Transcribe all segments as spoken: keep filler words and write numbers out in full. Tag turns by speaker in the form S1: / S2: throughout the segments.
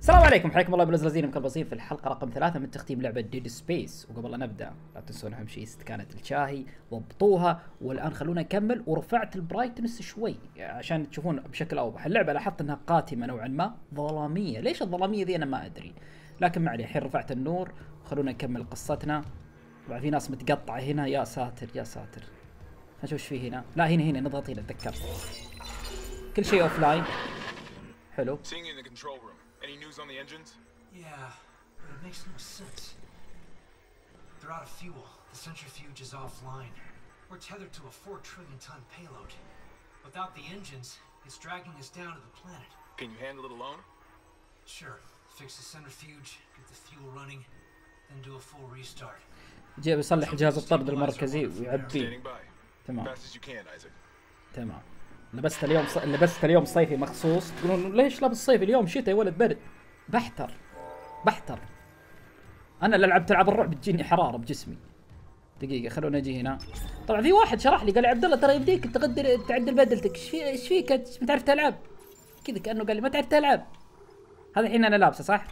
S1: السلام عليكم، حياكم الله بالازرازين مكلبسين في الحلقه رقم ثلاثة من تختيم لعبه ديد سبيس. وقبل لا نبدا لا تنسون اهم شيء استكانه الشاهي، ضبطوها. والان خلونا نكمل. ورفعت البرايتنس شوي عشان تشوفون بشكل اوضح. اللعبه لاحظت انها قاتمه نوعا ما، ظلاميه. ليش الظلاميه ذي انا ما ادري، لكن ما عليه. الحين رفعت النور وخلونا نكمل قصتنا. طبعا في ناس متقطعه هنا، يا ساتر يا ساتر. خلينا نشوف ايش في هنا. لا هنا هنا نضغط هنا، تذكرت كل شيء اوف لاين. حلو.
S2: Any news on the engines?
S3: Yeah, but it makes no sense. They're out of fuel. The centrifuge is offline. We're tethered to a four trillion ton payload. Without the engines, it's dragging us down to the planet.
S2: Can you handle it alone?
S3: Sure. Fix the centrifuge, get the fuel running, then do a full restart.
S1: جاي بيصلح جهاز الطرد المركزي ويعبيه. تمام.
S2: Fast as you can, Isaac.
S1: تمام. لبست اليوم ص... لبست اليوم صيفي مخصوص. تقولون ليش لابس صيفي اليوم؟ شتاء يا ولد، برد. بحتر بحتر. انا اللي لعبت العاب الرعب تجيني حراره بجسمي. دقيقه خلونا نجي هنا. طبعا في واحد شرح لي قال لي عبد الله ترى يبديك تقدر تعدل بدلتك. ايش في ايش فيك ما تعرف تلعب كذا؟ كانه قال لي ما تعرف تلعب. هذا الحين انا لابسه صح؟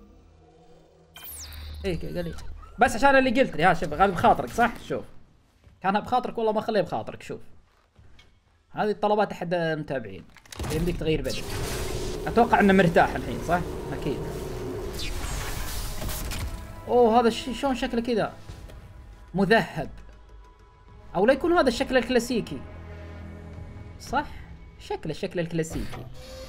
S1: ايه قال لي بس عشان اللي قلت لي. ها شوف، هذا بخاطرك صح؟ شوف كانها بخاطرك والله ما خليها بخاطرك. شوف هذه الطلبات احد المتابعين، يمديك تغير بدل. اتوقع انه مرتاح الحين صح؟ اكيد. اوه هذا الشيء شلون شكله كذا؟ مذهب، او لا يكون هذا الشكل الكلاسيكي صح؟ شكله الشكل الكلاسيكي.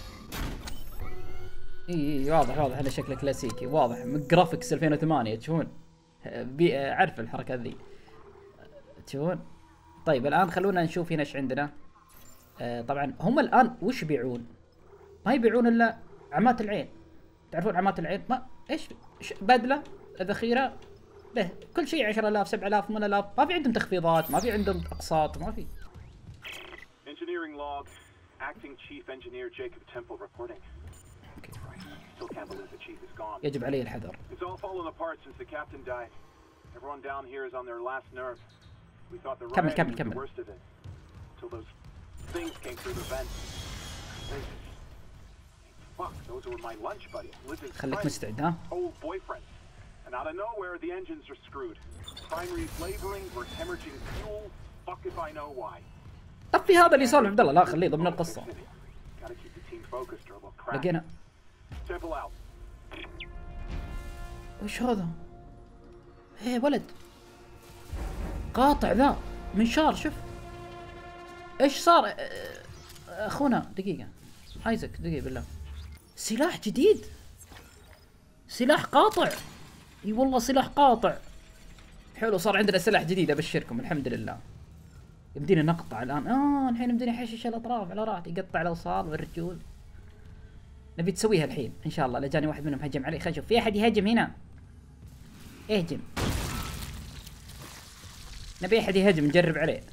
S1: اي اي واضح واضح انه شكله كلاسيكي، واضح من جرافيكس ألفين وثمانية. تشوفون اعرف الحركه ذي تشوفون. طيب الان خلونا نشوف هنا ايش عندنا. آه طبعا هم الان وش يبيعون؟ ما يبيعون الا عمات العين. تعرفون عمات العين؟ ما ايش بدله ذخيره به كل شيء عشرة آلاف سبعة آلاف ثمانية آلاف. ما في عندهم تخفيضات، ما في عندهم اقساط، ما في.
S4: Engineering log, acting chief engineer Jacob Temple reporting.
S1: Okay.
S4: Still can't believe the chief is gone.
S1: يجب عليه الحذر.
S4: It's all fallen apart since the captain died. Everyone down here is on their last nerve. We thought the
S1: كمل
S4: riot
S1: كمل
S4: was the
S1: كمل.
S4: worst of it. Till those things came through the vents. Fuck, those were my lunch buddies. Living
S1: خليك مستعد ها.
S4: old boyfriends. And out of nowhere the engines are screwed. Primaries laboring, we're hemorrhaging fuel. Fuck if I know why.
S1: طب في هذا اللي يسولف عبد الله، لا خليه ضمن القصه.
S4: Gotta keep the team focused or they'll crack.
S1: لقينا.
S4: Temple out.
S1: وش هذا؟ ايه ولد قاطع ذا منشار. شوف ايش صار. اه اخونا دقيقة ايزك، دقيقة بالله. سلاح جديد، سلاح قاطع. اي والله سلاح قاطع. حلو، صار عندنا سلاح جديد ابشركم الحمد لله. يمدينا نقطع الان. اه الحين يمدينا نحشش الاطراف على راحتي، يقطع الاوصال والرجول. نبي تسويها الحين ان شاء الله. لا جاني واحد منهم هجم علي. خلينا نشوف في احد يهجم هنا. اهجم، نبي احد يهجم نجرب عليه.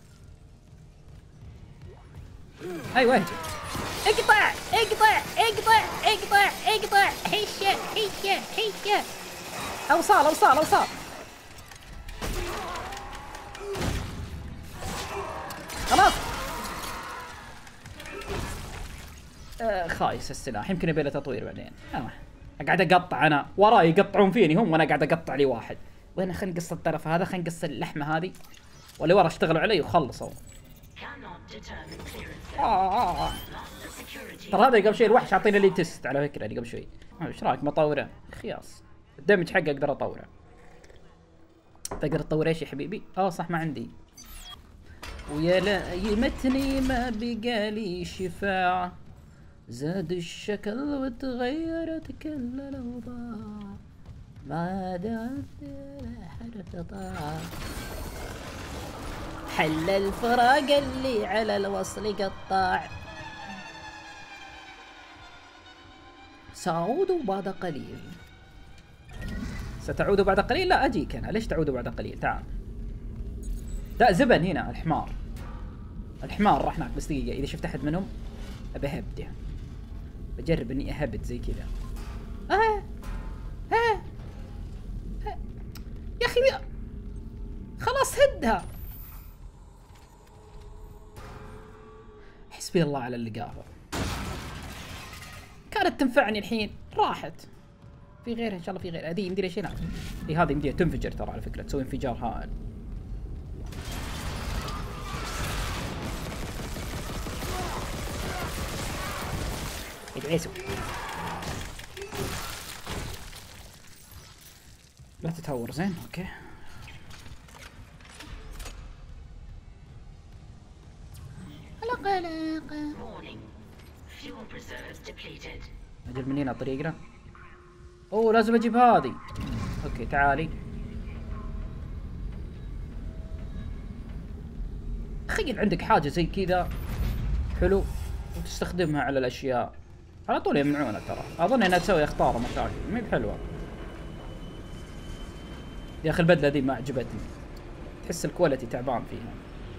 S1: ايوه اهجم. اقطع اقطع اقطع اقطع اقطع. هيشه هيشه هيشه. اوصال اوصال اوصال. خلاص. آه خايس السلاح، يمكن يبي له تطوير بعدين. آه. قاعد اقطع انا وراي يقطعون فيني هم، وانا قاعد اقطع لي واحد. وين خلينا نقص الطرف هذا، خلينا نقص اللحمه هذه. واللي ورا اشتغلوا علي وخلصوا. آه آه آه. ترى هذا قبل شوي الوحش اعطينا لي تيست على فكره اللي قبل شوي. ايش رايك مطوره؟ خياس الدمج حقه اقدر اطوره. تقدر تطور ايش يا حبيبي؟ اه صح ما عندي. ويا لا يمتني ما بقى لي شفاعه. زاد الشكل وتغيرت كل الاوضاع. ما عاد حرف طاعة. حل الفراق اللي على الوصل قطاع. سأعود بعد قليل. ستعود بعد قليل؟ لا اجيك انا. ليش تعود بعد قليل؟ تعال. لا زبن هنا الحمار. الحمار راح هناك. بس دقيقة اذا شفت احد منهم ابي اهبده. بجرب اني اهبد زي كذا. اه اه يا اخي خلاص هدها. حسبي الله على اللقافة. كانت تنفعني الحين. راحت. في غيرها ان شاء الله، في غيرها. هذه يمديها شيء. اي هذه يمديها تنفجر ترى على فكره، تسوي انفجار هائل. يدعيسوا. لا تتهور زين. اوكي. قلق قلق. اجل من هنا طريقنا. اوه لازم اجيب هذه. اوكي تعالي. تخيل عندك حاجة زي كذا حلو وتستخدمها على الاشياء على طول يمنعونها ترى. اظن انها تسوي اخطار ومشاكل، ما هي بحلوة. يا اخي البدلة ذي ما عجبتني، تحس الكواليتي تعبان فيها.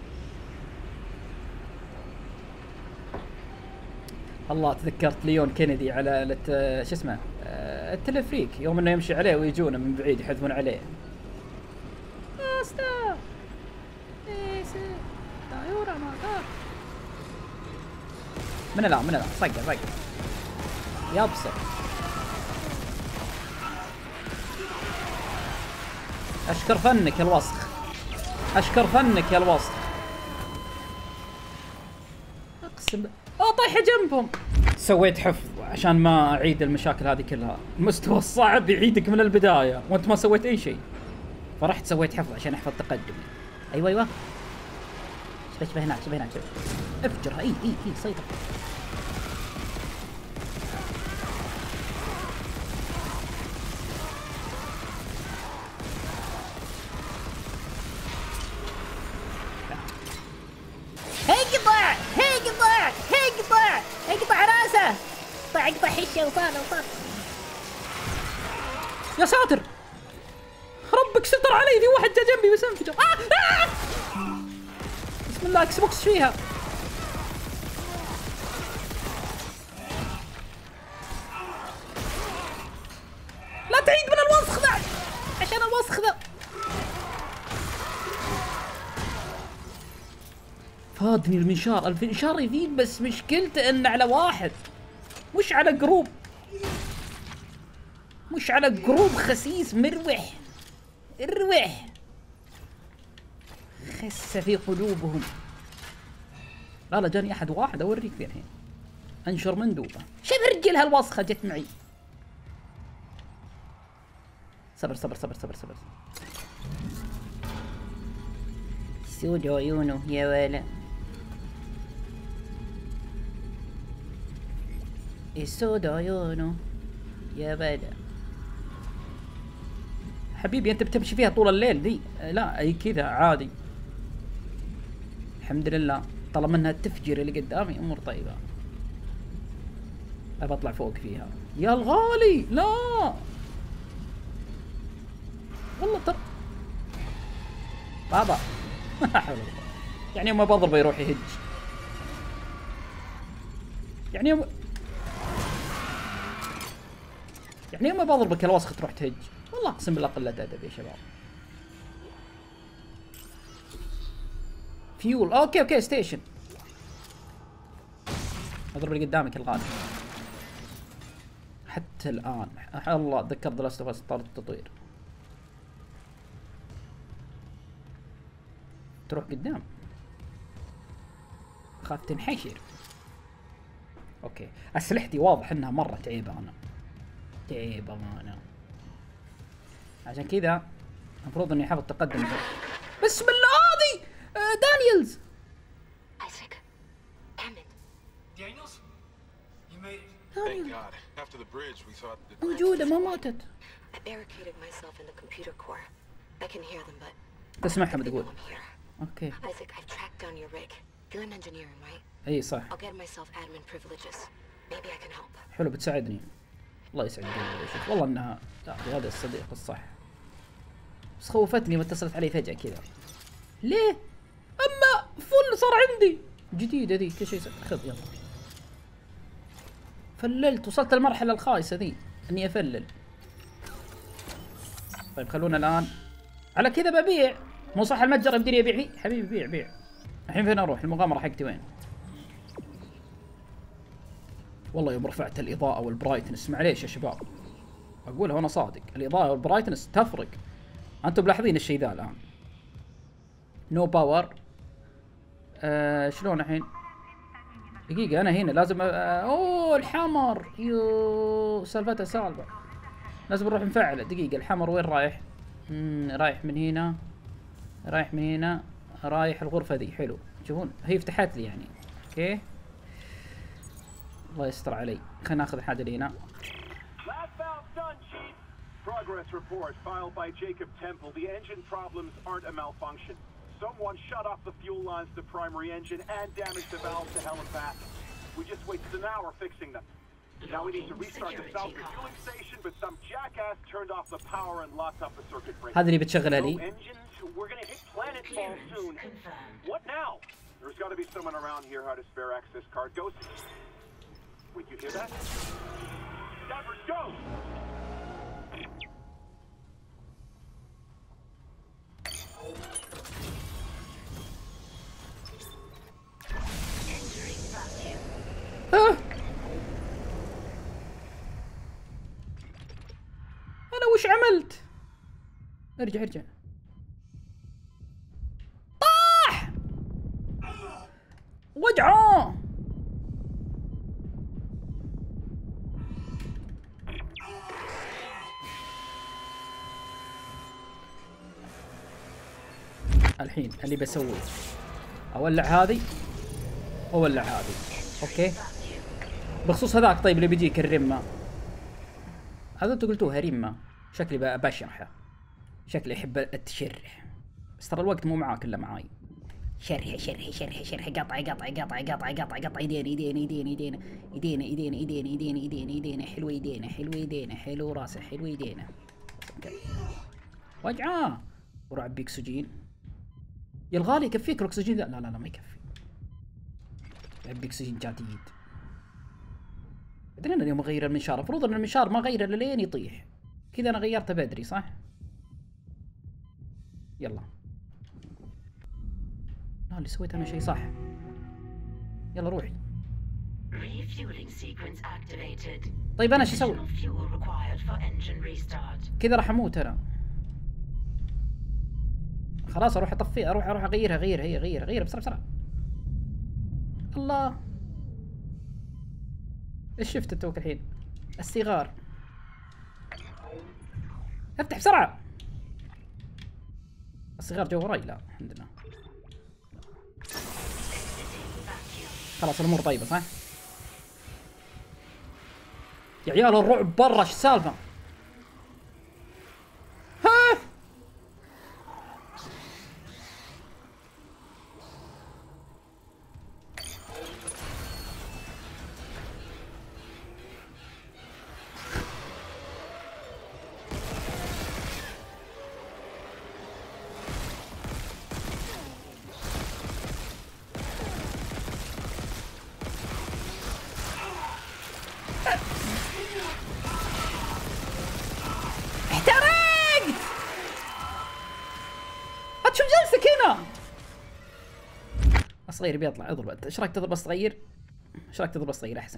S1: الله تذكرت ليون كينيدي على الت... شو اسمه آه... التلفريك، يوم انه يمشي عليه ويجونه من بعيد يحذفون عليه. استا من لا من لا صقر صقر يبصر. اشكر فنك يا الوسخ، اشكر فنك يا الوسخ. اقسم بالله اه طايحه جنبهم. سويت حفظ عشان ما اعيد المشاكل هذه كلها. المستوى الصعب يعيدك من البدايه وانت ما سويت اي شيء، فرحت سويت حفظ عشان احفظ تقدمي. ايوه ايوه شبه شبه هناك شبه هناك شبه. افجرها. اي اي اي سيطر. اقطع اقطع اقطع اقطع راسه. اقطع اقطع حشه وصار وصار. يا ساتر ربك ستر علي، في واحد جا جنبي بس انفجر. آه آه بسم الله اكس بوكس فيها. لا تعيد من الوسخ ذا عشان الوسخ ذا. فادني المنشار. المنشار يفيد بس مشكلته انه على واحد مش على جروب، مش على جروب خسيس مروح اروح خس في قلوبهم. لا لا جاني احد واحد اوريك فيه الحين. انشر مندوبه. شوف رجلها الوسخه جت معي. صبر صبر صبر صبر صبر. سود عيونه يا ولا. السود عيونه يا ولا. حبيبي انت بتمشي فيها طول الليل ذي؟ لا اي كذا عادي الحمد لله، طالما انها تفجر اللي قدامي امور طيبه. ابى اطلع فوق فيها يا الغالي. لا والله ترى بابا يعني يوم ما بضربه يروح يهج، يعني يوم يعني يوم ما بضربك الوسخ تروح تهج. والله اقسم بالله قلة ادب يا شباب. فيول. اوكي اوكي ستيشن. اضرب اللي قدامك الغالي. حتى الان الله اتذكر ذا لاست اوف اس طار التطوير. تروح قدام خاف تنحشر. اوكي اسلحتي واضح انها مره تعيبانه تعيبانه، عشان كذا المفروض اني احافظ تقدم. بسم الله هذه آه دانييلز.
S5: Isaac, damn it.
S3: Daniels? You made it.
S2: Thank God. After the bridge, we thought that...
S1: موجودة ما ماتت.
S5: I barricaded myself in the computer core. I can hear them, but
S1: تسمعها
S5: they
S1: بتقول.
S5: know I'm here.
S1: اوكي.
S5: Isaac, I've tracked down your rig. You're in engineering, right?
S1: اي صح.
S5: I'll get myself admin privileges. Maybe I can help.
S1: حلو بتساعدني. الله يسعد قلبي. شوف والله انها لا هذا الصديق الصح. بس خوفتني واتصلت علي فجأة كذا. ليه؟ اما فل صار عندي. جديدة ذي كل شيء خذ يلا. فللت وصلت المرحلة الخايسة ذي اني افلل. طيب خلونا الان على كذا ببيع. مو صح المتجر يمديني يبيع فيه؟ حبيبي بيع بيع. الحين فين اروح؟ المغامرة حقتي وين؟ والله يوم رفعت الاضاءه والبرايتنس، معليش يا شباب اقولها وانا صادق، الاضاءه والبرايتنس تفرق. انتم ملاحظين الشيء ذا الان. نو باور. آه شلون الحين؟ دقيقة أنا هنا لازم أ... أوه الحمر، يو سالفتها سالفة. لازم نروح نفعله. دقيقة الحمر وين رايح؟ مم... رايح من هنا، رايح من هنا، رايح الغرفة ذي. حلو، تشوفون هي فتحت لي يعني. أوكي الله يستر علي. خلينا ناخذ الحاجة اللي هنا.
S4: Progress report filed by Jacob Temple. The engine problems aren't a malfunction. Someone shut off the fuel lines to the primary engine and damaged the valve to hell and back. We just wasted an hour fixing them. Now we need to restart the south refueling station, but some jackass turned off the power and locked up the circuit breaker.
S1: هذا اللي بتشغلها لي.
S4: No engines. We're gonna hit planetfall soon. What now? There's got to be someone around here who had a spare access card. Ghost. Wait, you hear that? Davers, go!
S1: ها انا وش عملت؟ ارجع ارجع. طاح وجعه. الحين اللي بسويه اولع هذه واولع هذه. اوكي بخصوص هذاك طيب اللي بيجيك الرمه هذا انتوا قلتوها رمه، شكلي بشرحه، شكلي احب التشرح بس ترى الوقت مو معاك الا معاي. شرح شرح شرح شرح قطع قطع قطع قطع قطع قطع ايدينا ايدينا ايدينا ايدينا ايدينا ايدينا ايدينا ايدينا ايدينا ايدينا حلو ايدينا حلو ايدينا حلو راسه حلو ايدينا. وجعه وروح عبي اكسجين. يا الغالي يكفيك الاكسجين ذا؟ لا لا لا ما يكفي. عبي اكسجين جديد. بعدين انا اليوم اغير المنشار، المفروض ان المنشار ما اغيره الا لين يطيح. كذا انا غيرته بدري صح؟ يلا. لا اللي سويت انا شيء صح. يلا روحي. طيب انا شو اسوي؟ كذا راح اموت انا. خلاص اروح اطفيها، اروح اروح اغيرها غيرها هي غيرها غيرها بسرعه بسرعه. الله ايش شفت توك الحين؟ الصغار. افتح بسرعه. الصغار جو وراي. لا الحمد لله. خلاص الامور طيبه صح؟ يا عيال الرعب برا ايش السالفه؟ ها الصغير بيطلع. اضرب. ايش رايك تضرب الصغير؟ ايش رايك تضرب الصغير احسن؟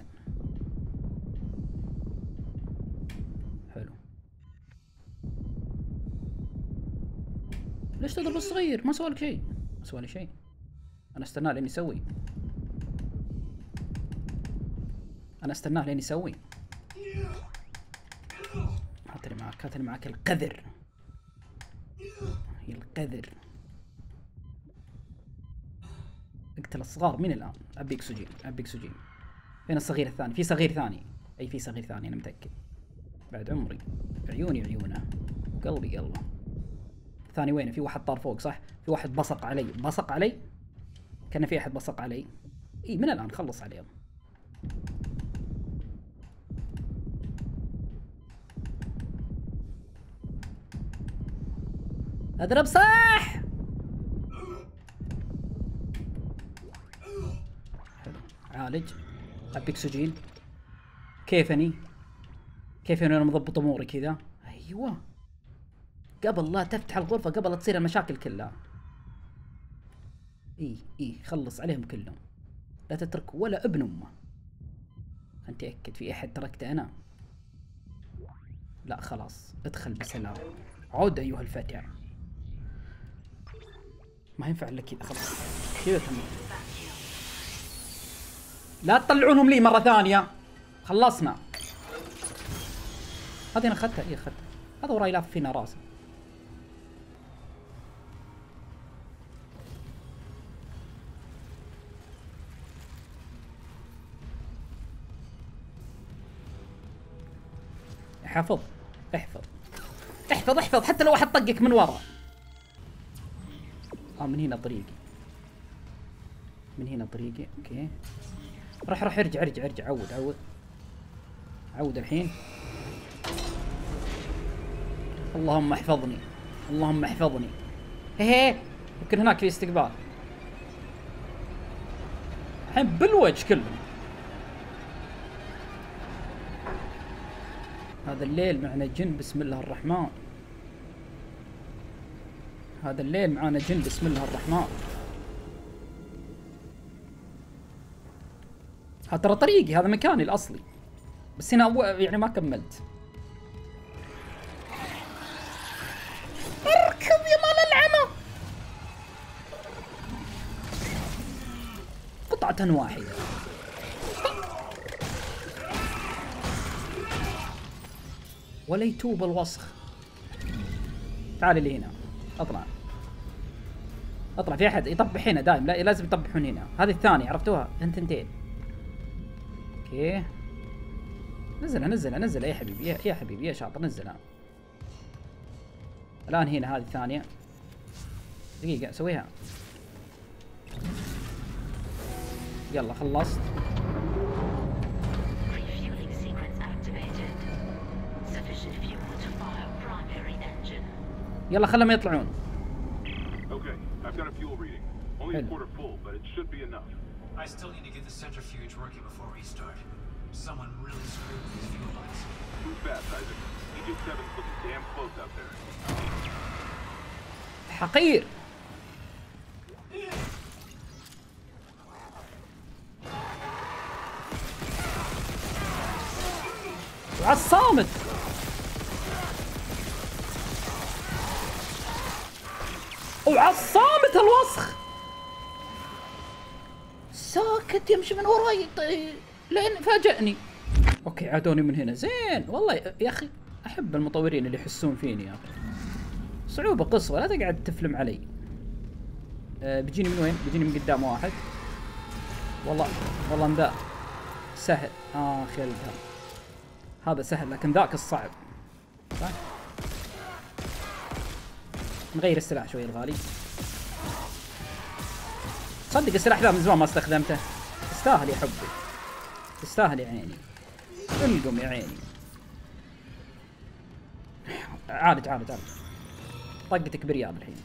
S1: حلو. ليش تضرب الصغير؟ ما سوى لك شيء. ما سوى لي شيء. انا استناه لين يسوي. انا استناه لين يسوي. هاتني معك هاتني معك القذر. هي القذر. اقتل الصغار من الان. ابي اكسجين ابي اكسجين. فين الصغير الثاني؟ في صغير ثاني. اي في صغير ثاني انا متاكد. بعد عمري. عيوني عيونه وقلبي قلبه. الثاني وينه؟ في واحد طار فوق صح؟ في واحد بصق علي. بصق علي؟ كان في احد بصق علي. اي من الان خلص عليهم. اضرب صح. عالج. ابي اكسجين. كيفني؟ كيفني انا مضبط اموري كذا؟ ايوه. قبل لا تفتح الغرفة، قبل لا تصير المشاكل كلها. اي اي خلص عليهم كلهم. لا تترك ولا ابن امه. خلنا نتأكد في أحد تركته أنا. لا خلاص ادخل بسلام. عود أيها الفتى. ما ينفع لك كذا خلاص كذا تمام. لا تطلعونهم لي مرة ثانية. خلصنا. هذه أنا أخذتها إيه أخذتها. هذا وراي يلف فينا راسه. حفظ احفظ احفظ احفظ حتى لو واحد طقك من ورا. اه من هنا طريقي. من هنا طريقي اوكي. راح راح ارجع ارجع ارجع عود عود عود الحين. اللهم احفظني اللهم احفظني. هي يمكن هناك في استقبال. الحين بالوجه كله. هذا الليل معنا جن بسم الله الرحمن. هذا الليل معنا جن بسم الله الرحمن. هذا ترى طريقي هذا مكاني الأصلي. بس هنا أبو يعني ما كملت. اركب يا مال العمى. قطعة واحدة. ولا يتوب الوسخ. تعال لي هنا. اطلع. اطلع في احد يطبح هنا دايم. لا لازم يطبحون هنا. هذه الثانية عرفتوها؟ ثنتين. اوكي. نزلها نزلها نزلها يا حبيبي يا, يا حبيبي يا شاطر نزلها. الان هنا هذه الثانية. دقيقة سويها. يلا خلصت. يلا خلهم يطلعون.
S4: Okay, I've got a fuel reading. Only a quarter full, but it should be enough.
S3: I still need to get the centrifuge working before restart. Someone really screwed with these fuel lines.
S4: Move fast, Isaac. Egypt seven's looking damn close out there.
S1: حقير. وعالصامت. وعالصامت الوسخ. ساكت يمشي من وراي لين فاجأني. اوكي عادوني من هنا زين والله يا اخي. احب المطورين اللي يحسون فيني يا اخي. صعوبة قصوى لا تقعد تفلم علي. أه بيجيني من وين؟ بيجيني من قدام واحد. والله والله ذا سهل. اه خلها. هذا سهل لكن ذاك الصعب. صح؟ نغير السلاح شوي الغالي. صدق السلاح ذا من زمان ما استخدمته. يستاهل يا حبي. يستاهل يا عيني. انقم يا عيني. عالج عالج عالج. طقتك بريال الحين.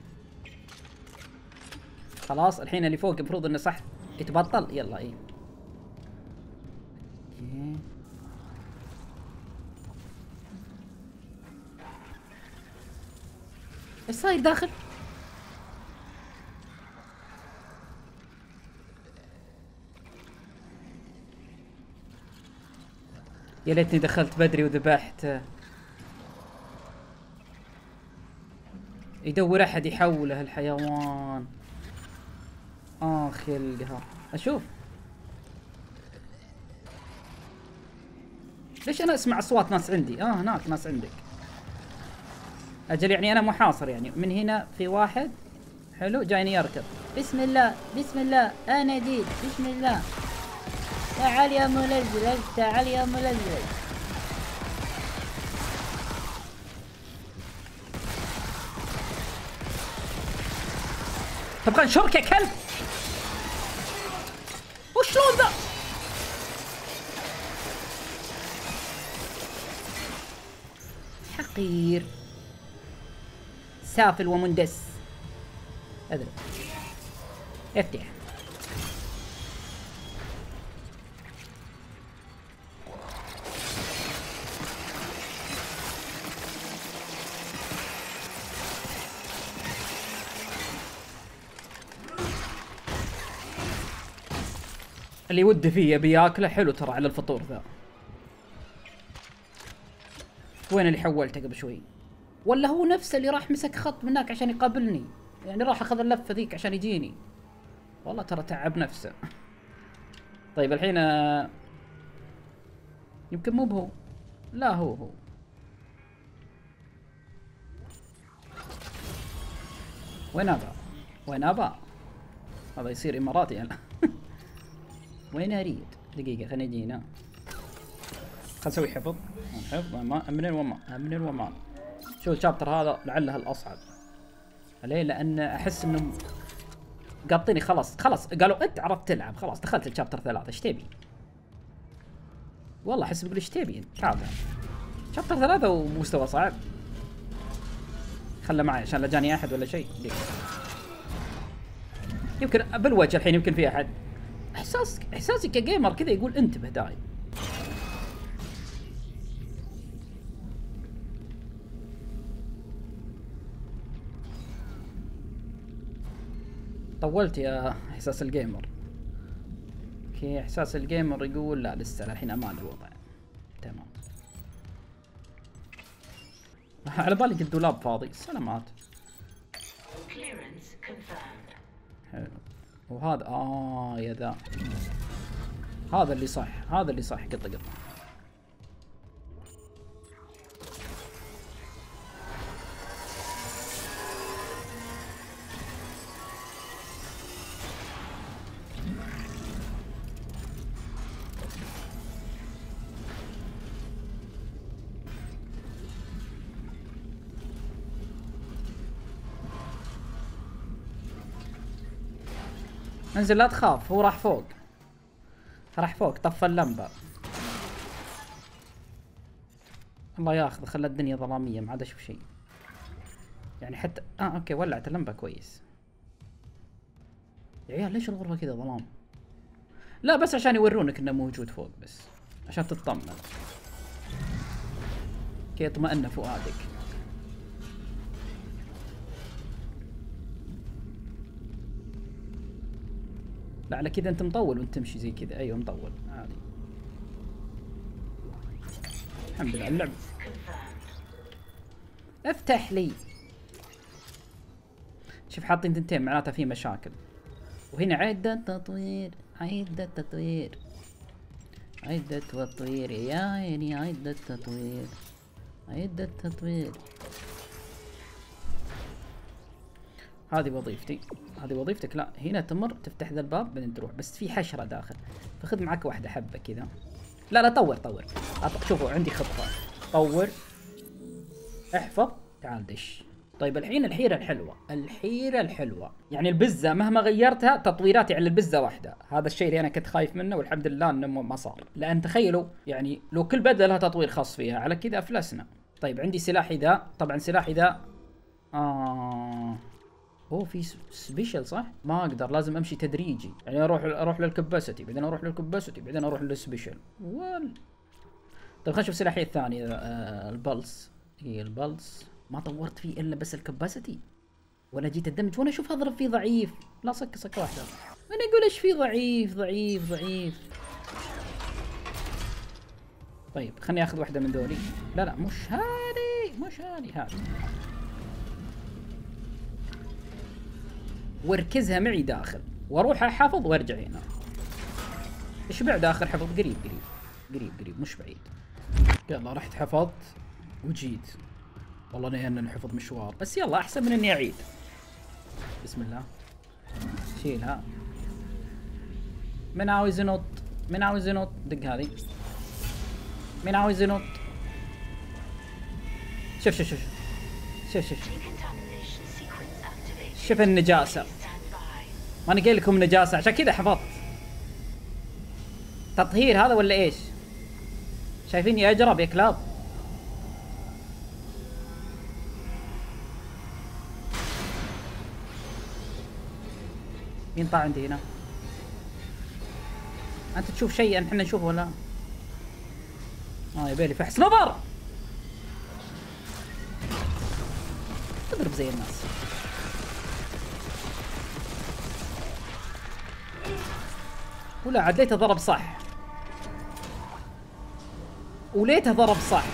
S1: خلاص الحين اللي فوق المفروض انه صح يتبطل. يلا ايه. اوكي. ايش صاير داخل؟ يا ليتني دخلت بدري وذبحت. يدور احد يحوله الحيوان. اخ يلها. اشوف ليش انا اسمع اصوات ناس عندي. اه هناك ناس عندك. اجل يعني انا محاصر يعني. من هنا في واحد حلو جايني يركض. بسم الله بسم الله انا جيت بسم الله. تعال يا ملزلز تعال يا ملزلز. تبغى نشرك يا كلب؟ وشلون ذا؟ حقير سافل ومندس. اذرب افتح. اللي ودي فيه يبي ياكله حلو ترى على الفطور ذا. وين اللي حولته قبل شوي؟ ولا هو نفسه اللي راح مسك خط من هناك عشان يقابلني؟ يعني راح اخذ اللفه ذيك عشان يجيني. والله ترى تعب نفسه. طيب الحين يمكن مو بهو. لا هو هو. وين ابا؟ وين ابا؟ هذا يصير اماراتي انا. وين اريد؟ دقيقة خلينا نجينا. خلنا نسوي حفظ. حفظ امن وما امن وما. شو الشابتر هذا لعله الاصعب. ليه؟ لان احس انه قاطيني خلاص خلاص قالوا انت عرفت تلعب خلاص دخلت الشابتر ثلاثة ايش تبي؟ والله احس بقول ايش تبي انت تعال. شابتر ثلاثة ومستوى صعب. خله معي عشان لا جاني احد ولا شيء. يمكن بالوجه الحين يمكن في احد. احساس احساسي كجيمر كذا يقول انتبه دايم. طولت يا احساس الجيمر. اوكي احساس الجيمر يقول لا لسه الحين امان الوضع. تمام. على بالي قد دولاب فاضي. سلامات. حلو. وهذا اه يا ذا. هذا اللي صح هذا اللي صح قطه قطه. انزل لا تخاف هو راح فوق. راح فوق طفى اللمبة. الله ياخذ خلى الدنيا ظلامية ما عاد اشوف شيء. يعني حتى اه اوكي ولعت اللمبة كويس. يا عيال ليش الغرفة كذا ظلام؟ لا بس عشان يورونك انه موجود فوق بس. عشان تطمن. كي يطمئن فؤادك. لا على كذا انت مطول وانت تمشي زي كذا. ايوه مطول عادي. الحمد لله اللعب. افتح لي. شوف حاطين تنتين معناتها في مشاكل. وهنا عدة تطوير عدة تطوير عدة تطوير يا عيني عدة تطوير عدة تطوير. هذه وظيفتي. هذه وظيفتك. لا هنا تمر تفتح ذا الباب بعدين تروح بس في حشرة داخل فخذ معك واحدة حبة كذا. لا لا طور طور. شوفوا عندي خطة. طور احفظ تعال دش. طيب الحين الحيرة الحلوة. الحيرة الحلوة يعني البزة مهما غيرتها تطويراتي على البزة واحدة. هذا الشيء اللي انا كنت خايف منه والحمد لله انه ما صار. لان تخيلوا يعني لو كل بدلة لها تطوير خاص فيها على كذا افلسنا. طيب عندي سلاحي ذا. طبعا سلاحي ذا آه اوه في سبيشل صح؟ ما اقدر لازم امشي تدريجي. يعني اروح اروح للكباسيتي بعدين اروح للكباسيتي بعدين اروح للسبيشل. وال طيب خلينا نشوف سلاحي الثاني. آه البلس. هي البلس ما طورت فيه الا بس الكباسيتي. وانا جيت ادمج وانا اشوف اضرب فيه ضعيف. لا صك صك واحده. انا اقول ايش فيه ضعيف ضعيف ضعيف. طيب خليني اخذ واحده من ذولي. لا لا مش هذه مش هذه هذه. واركزها معي داخل واروح احافظ وارجع هنا. ايش بعد اخر حفظ؟ قريب قريب قريب قريب مش بعيد. يلا رحت حفظت وجيت. والله اني انا نحفظ مشوار بس يلا احسن من اني اعيد. بسم الله. شيلها. من عاوز ينط؟ من عاوز ينط؟ دق هذه. من عاوز ينط؟ شوف شوف شوف شوف شوف شوف النجاسة. ما انا قايل لكم نجاسة عشان كذا حفظت. تطهير هذا ولا ايش؟ شايفيني اجرب يا كلاب. مين طاع عندي هنا؟ انت تشوف شيء احنا نشوفه ولا؟ اه يبيلي فحص نظر. تضرب زي الناس. ولا عاد ليته ضرب صح، وليته ضرب صح.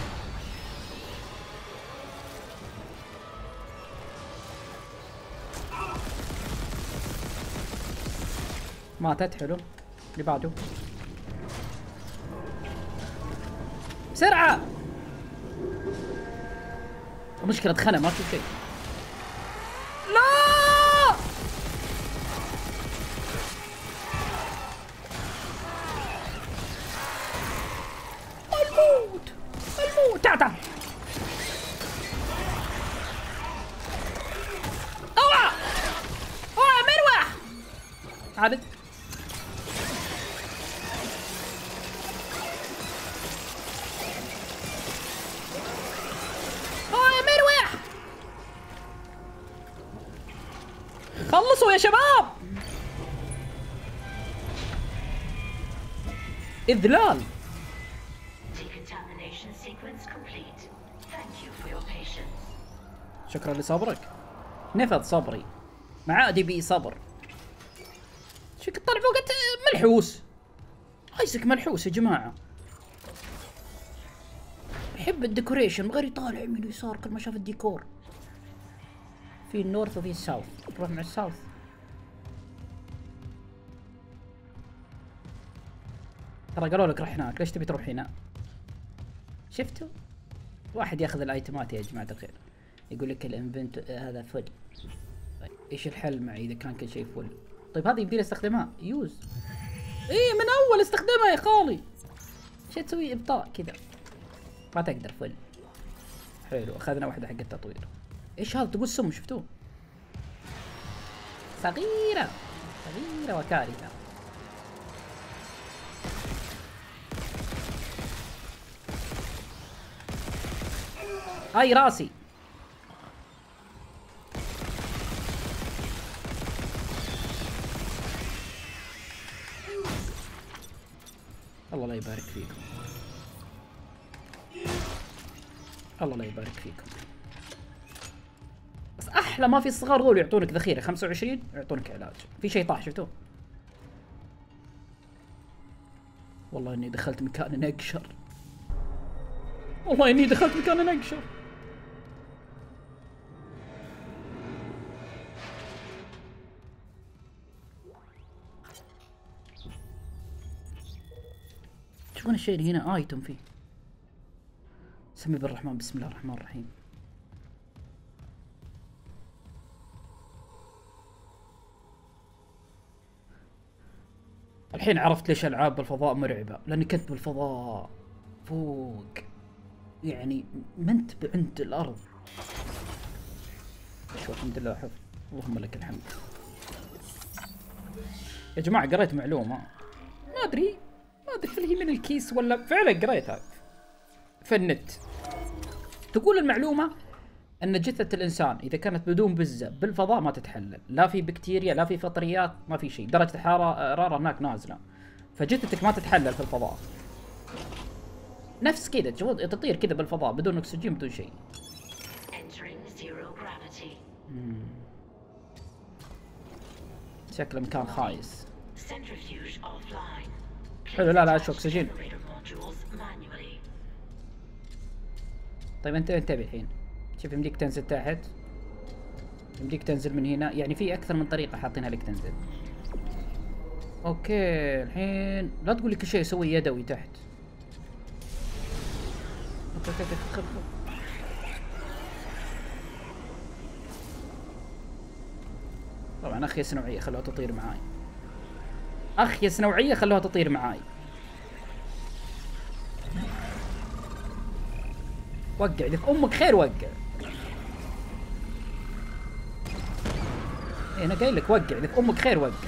S1: ماتت. حلو. اللي بعده بسرعة. المشكلة اتخنق ما في شيء. لا الموت الموت. تعال تعال. اوعى اوعى مروح. عادت. خلصوا يا شباب. إذلال. شكرا لصبرك. نفذ صبري. معادي بي صبر. شو طلع فوق ملحوس. ايزك ملحوس يا جماعة. يحب الديكوريشن غير يطالع يمين ويسار كل ما شاف الديكور. في النورث وفي الساوث. نروح مع الساوث. ترى قالوا لك روح هناك، ليش تبي تروح هنا؟ شفتوا؟ واحد ياخذ الايتمات يا جماعة الخير. يقول لك الانفنت هذا فل. طيب ايش الحل معي اذا كان كل شيء فل؟ طيب هذه يمديني استخدمها، يوز. ايه من اول استخدمها يا خالي. شو تسوي ابطاء كذا؟ ما تقدر فل. حلو اخذنا واحدة حق التطوير. ايش هذا تقول سم؟ شفتوه؟ صغيرة صغيرة وكارثة. هاي راسي. الله لا يبارك فيكم. الله لا يبارك فيكم. بس احلى ما في الصغار ذول يعطونك ذخيره خمسة وعشرين يعطونك علاج. في شيء طاح شفتوه؟ والله اني دخلت مكان نقشر. والله اني دخلت مكان نقشر. شوفون الشيء اللي هنا ايتم فيه. سمي بالرحمن بسم الله الرحمن الرحيم. الحين عرفت ليش العاب بالفضاء مرعبة، لاني كنت بالفضاء فوق يعني ما انت عند الارض. شو الحمد لله حفظ. اللهم لك الحمد. يا جماعة قريت معلومة ما ادري ما ادري هل هي من الكيس ولا فعلا قريتها في النت. تقول المعلومة ان جثة الانسان اذا كانت بدون بزة بالفضاء ما تتحلل، لا في بكتيريا لا في فطريات ما في شيء، درجة الحرارة حرارة هناك نازلة، فجثتك ما تتحلل في الفضاء. نفس كذا تطير كذا بالفضاء بدون اكسجين بدون شيء. شكله مكان خايس. حلو. لا لا شو اكسجين. طيب انت انتبه الحين. شوف يمديك تنزل تحت، يمديك تنزل من هنا، يعني في اكثر من طريقة حاطينها لك تنزل. اوكي الحين لا تقول لي كل شيء اسوي يدوي تحت. اوكي اوكي خذ خذ. طبعا اخيس نوعية خلوها تطير معاي. اخيس نوعية خلوها تطير معاي. وقع لك امك خير وقع. إيه انا قايل لك وقع لك امك خير وقع.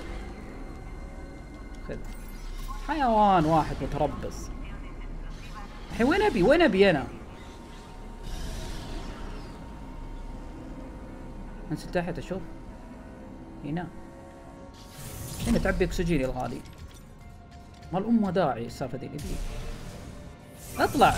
S1: خذ حيوان واحد متربص. الحين وين ابي وين ابي انا؟ انزل تحت اشوف. هنا هنا تعبي اكسجين يا الغالي. ما الامه داعي السالفه ذي. اطلع.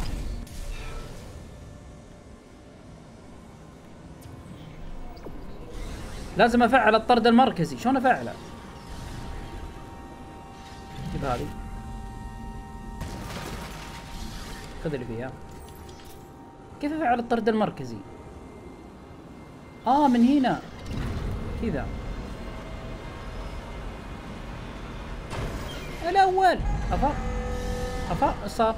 S1: لازم افعل الطرد المركزي. شلون افعله؟ هذه. خذ اللي فيها. كيف افعل الطرد المركزي؟ اه من هنا كذا. الاول افا افا ايش صار؟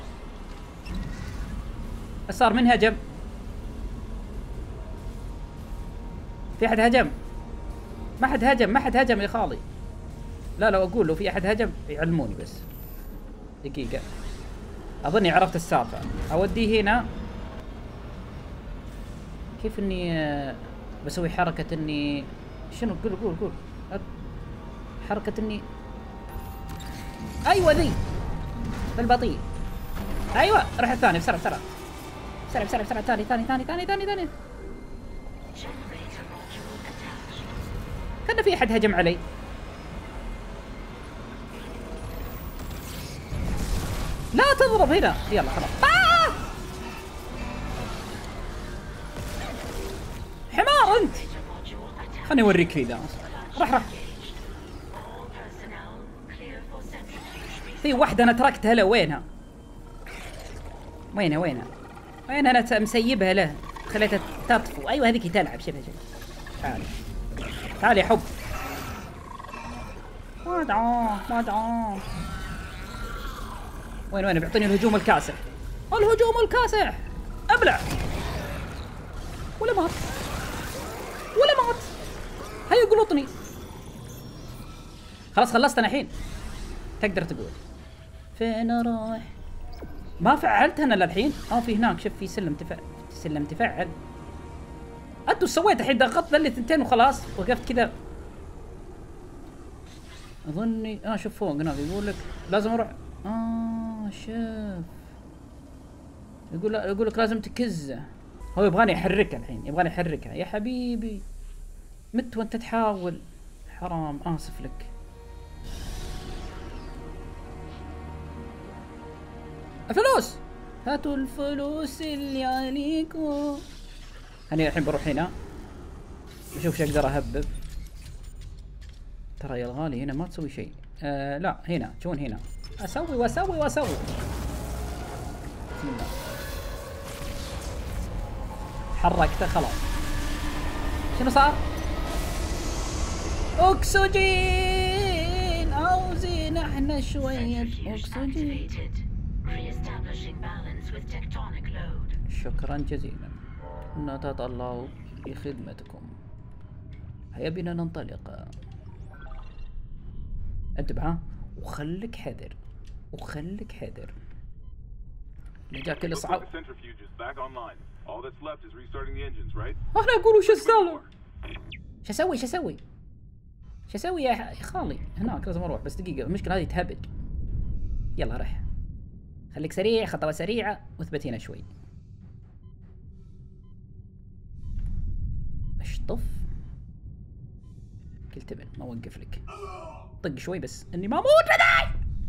S1: ايش صار؟ من هجم؟ في احد هجم؟ ما حد هجم، ما حد هجم يا خالي. لا لو اقول لو في احد هجم يعلموني بس. دقيقة. اظني عرفت السالفة. اوديه هنا. كيف اني بسوي حركة اني شنو؟ قول قول قول. حركة اني ايوه ذي بالبطيء. ايوه روح الثاني بسرعة بسرعة بسرعة بسرعة بسرعة. ثاني ثاني ثاني ثاني ثاني ثاني. كان في احد هجم علي. لا تضرب هنا. يلا خلاص. آه! حمار انت. خلني اوريك في ذا. راح راح. في واحدة انا تركتها له. وينها؟ وينها وينها؟ وين انا مسيبها له؟ خليتها تطفو. ايوه هذيك تلعب. شوفها شوف. تعالي تعالي يا حب. وادعوه وادعوه. وين وين؟ بيعطيني الهجوم الكاسح. الهجوم الكاسح. ابلع. ولا مات ولا مات. هيا قلطني. خلاص خلصت انا الحين. تقدر تقول. فين رايح؟ ما فعلت انا للحين. اه في هناك شوف في سلم تفعل. سلم تفعل. انتوا سويت الحين ضغطت لي ثنتين وخلاص وقفت كذا. اظني اه شوف فوق هناك يقول لك لازم اروح. اه شوف يقول يقول لك لازم تكزه. هو يبغاني احركها الحين. يبغاني احركها يا حبيبي. مت وانت تحاول. حرام. اسف لك. الفلوس. هاتوا الفلوس اللي عليكم. انا الحين بروح هنا بشوف شو اقدر اهبب. ترى يا الغالي هنا ما تسوي شيء. آه لا هنا شلون هنا اسوي واسوي واسوي. بسم الله. حركته خلاص. شنو صار؟ اكسجين. عاوزين احنا شوية اكسجين. شكرا جزيلا. نتطلع لخدمتكم. هيا بنا ننطلق. انتبه ها وخليك حذر وخليك حذر. نجاك الاصعاب. انا اقول وش السالفة؟ شو اسوي شو اسوي؟ شو اسوي يا خالي؟ هناك لازم اروح بس دقيقة. المشكلة هذه تهبد. يلا رح. خليك سريع. خطوة سريعة واثبت هنا شوي. اشطف. كل تبن ما اوقف لك. طق شوي بس اني ما اموت لداي.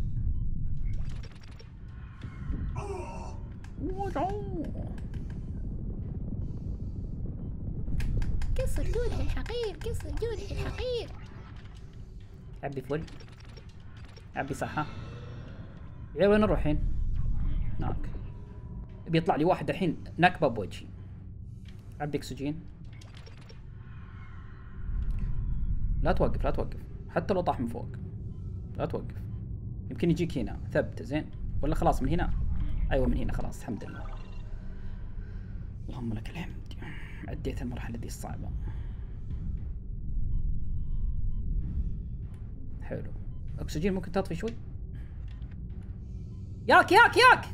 S6: قصر جودح الحقير. قصر جودح الحقير.
S1: عبي فل. عبي صحة. يا وين نروح الحين؟ هناك. بيطلع لي واحد الحين نكبة بوجهي. عبي اكسجين. لا توقف لا توقف حتى لو طاح من فوق. لا توقف. يمكن يجيك هنا. ثبت زين ولا خلاص من هنا؟ ايوه من هنا خلاص الحمد لله. اللهم لك الحمد. عديت المرحلة دي الصعبة. حلو. اكسجين ممكن تطفي شوي. ياك ياك ياك.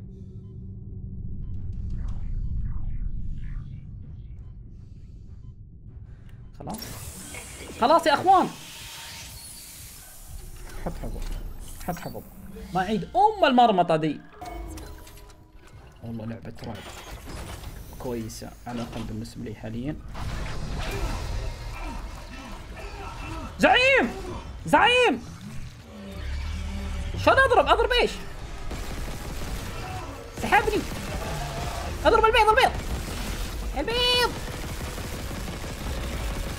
S1: خلاص خلاص يا اخوان. حط حبوب حط حبوب. ما عيد ام المرمطة دي. والله لعبة رعب كويسة على الأقل بالنسبة لي حاليا. زعيم زعيم. شلون اضرب؟ اضرب ايش؟ سحبني. اضرب البيض البيض البيض.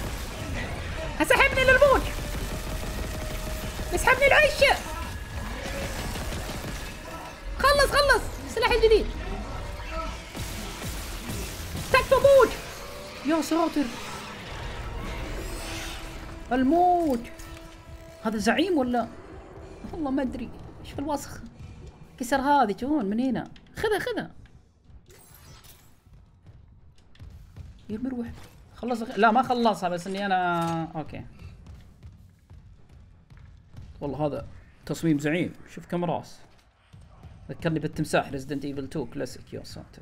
S1: سحبني للموت. يسحبني العيش. خلص خلص السلاح الجديد. تكفى موت. يا ساتر الموت. هذا زعيم ولا والله ما ادري. شوف الوسخ كسر هذه شلون من هنا. خذها خذها يا المروح. خلص لا ما خلصها بس اني انا اوكي. والله هذا تصميم زعيم. شوف كم راس. ذكرني بالتمساح ريزدنت ايفل تو كلاسيك. يا ساتر.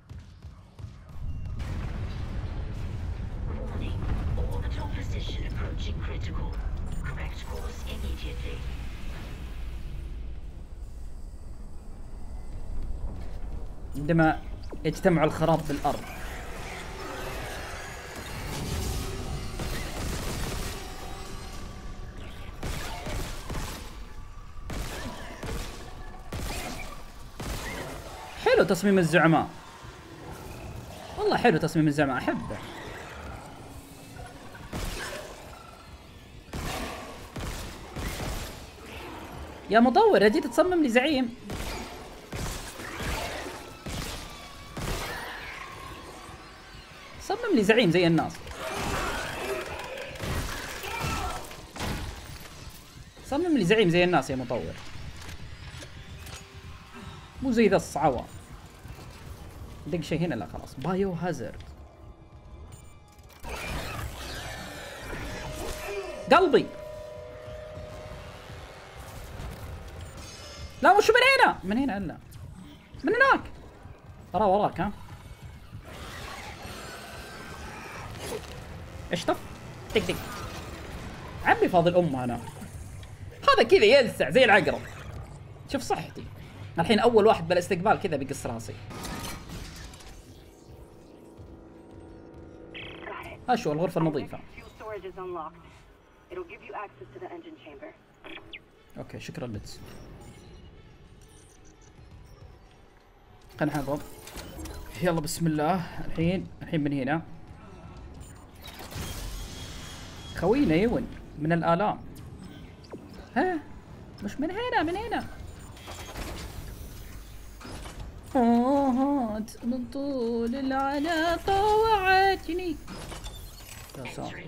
S1: عندما يجتمع الخراب بالارض. حلو تصميم الزعماء. والله حلو تصميم الزعماء احبه. يا مطور جيت تصمم لي زعيم. صمم لي زعيم زي الناس. صمم لي زعيم زي الناس يا مطور. مو زي ذا الصعوة. دق شيء هنا. لا خلاص. بايو هازارد. قلبي. لا مش من هنا. من هنا الا من هناك. ترى وراك ها. اشطف. دق دق. عمي فاضل امه انا. هذا كذا يلسع زي العقرب. شوف صحتي. الحين اول واحد بالاستقبال كذا بيقص راسي. اشو الغرفة النظيفة. اوكي شكرا لتس. خلنا نحضر. يلا بسم الله. الحين الحين من هنا. خوينا يون من الآلام. ها مش من هنا من هنا. آهات من طول العناء طوعتني. يا ساتر.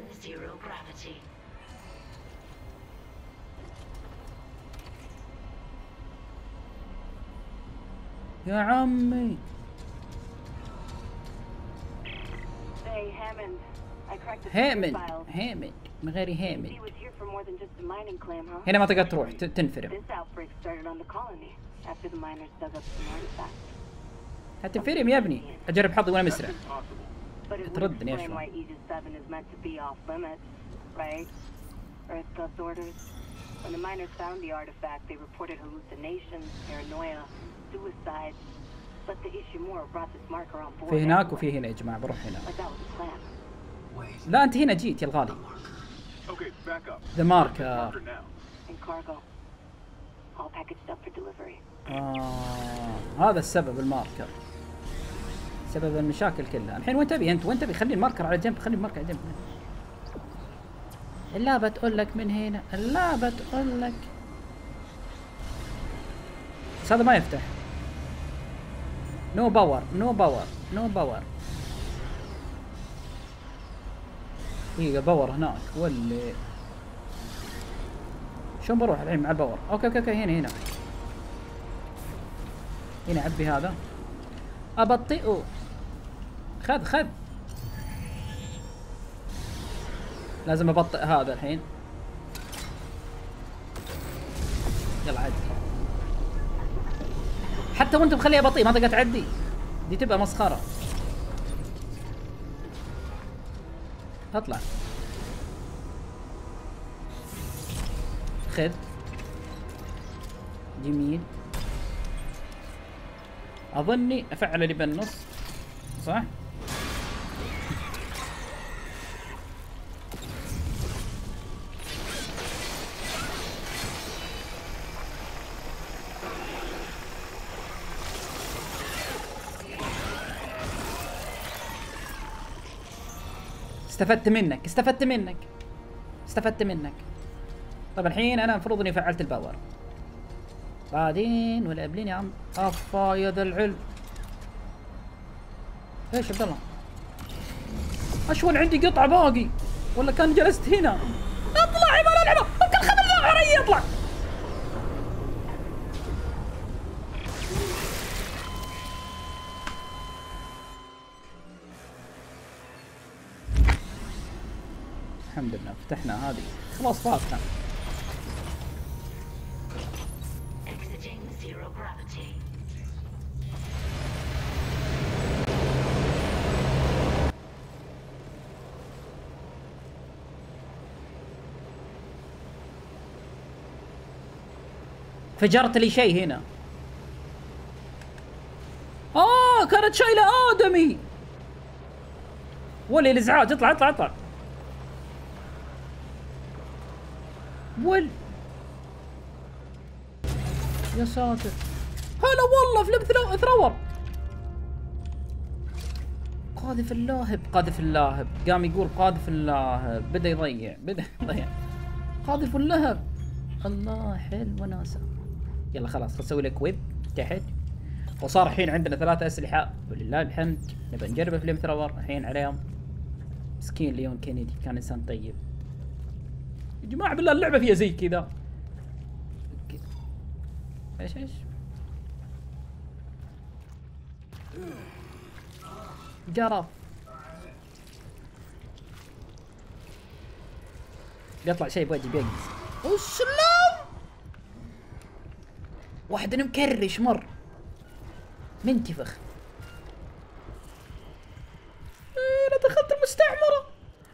S1: يا عمي. هامد هامد من غير هامد. هنا ما تقدر تروح تنفرم. هتنفرم يا ابني. اجرب حظي وانا مسرع. تردني يا شو. في هناك وفي هنا يا جماعة. بروح هنا. لا انت هنا جيت يا الغالي. ذا ماركر. آه هذا السبب الماركر. سبب المشاكل كلها. الحين وين تبي انت؟ وين تبي؟ خلي الماركر على جنب. خلي الماركر على جنب. اللعبة تقول لك من هنا. اللعبة تقول لك. بس هذا ما يفتح. نو باور نو باور نو باور. دقيقة باور هناك ولا شلون بروح الحين مع الباور؟ اوكي اوكي اوكي هنا هنا هنا عبي هذا. ابطئه. خذ خذ. لازم ابطئ هذا الحين. يلا عد. حتى وانت مخليها بطيء ما تقدر تعدي. دي تبقى مسخرة. اطلع. خذ. جميل. اظني افعل اللي بالنص صح؟ استفدت منك استفدت منك استفدت منك. طيب الحين انا المفروض اني فعلت الباور. بعدين ولا قبلين يا عم. افا يا ذا العلم. ايش عبد الله؟ اشول عندي قطعه باقي ولا كان جلست هنا؟ اطلع يا مال العبه، ممكن خذ علي اطلع. الحمد لله فتحنا هذه، خلاص فاتنا. فجرت لي شيء هنا. اه كانت شايله ادمي. ولي الازعاج، اطلع اطلع اطلع. ول يا ساتر. هلا والله فلم ثرور. قاذف اللاهب، قاذف اللاهب، قام يقول قاذف اللاهب، بدا يضيع بدا يضيع. قاذف اللهب، الله حلو وناسه. يلا خلاص نسوي له كويب تحت. وصار الحين عندنا ثلاثة أسلحة ولله الحمد. نبى نجرب فليم ثرور الحين عليهم. مسكين ليون كينيدي كان إنسان طيب. يا جماعة بالله اللعبة فيها زي كذا. ايش ايش؟ جرف. بيطلع شيء بوجهي بيقز. والسلام. واحد مكرش مر. منتفخ. انا دخلت المستعمرة.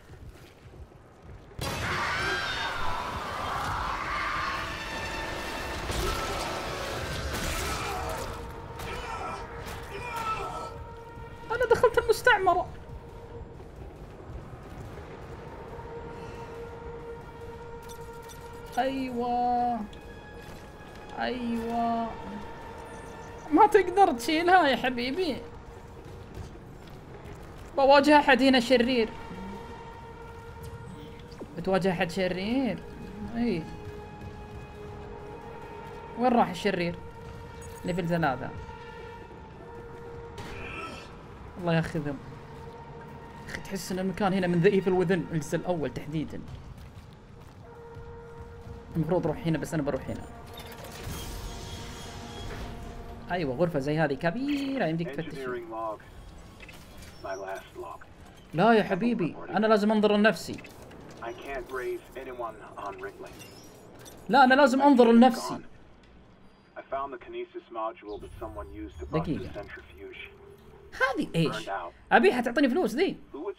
S1: انا دخلت المستعمرة. ايوه ايوه ما تقدر تشيلها يا حبيبي. بواجه احد هنا شرير. بتواجه احد شرير. اي وين راح الشرير؟ ليفل ثلاثة. الله ياخذهم. اخي تحس ان المكان هنا من ذا ايفل وذن الجزء الاول تحديدا. المفروض اروح هنا بس انا بروح هنا. ايوه غرفة زي هذه كبيرة يمديك تفتش. لا يا حبيبي انا لازم انظر لنفسي. لا انا لازم انظر لنفسي. دقيقة هذه ايش؟ ابيها تعطيني فلوس ذي.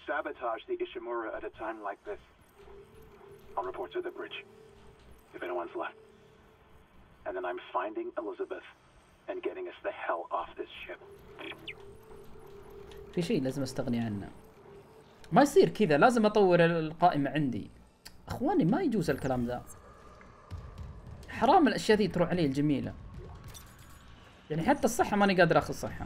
S1: في شيء لازم استغني عنه. ما يصير كذا، لازم اطور القائمة عندي. اخواني ما يجوز الكلام ذا. حرام الاشياء ذي تروح علي الجميلة. يعني حتى الصحة ماني قادر اخذ صحة.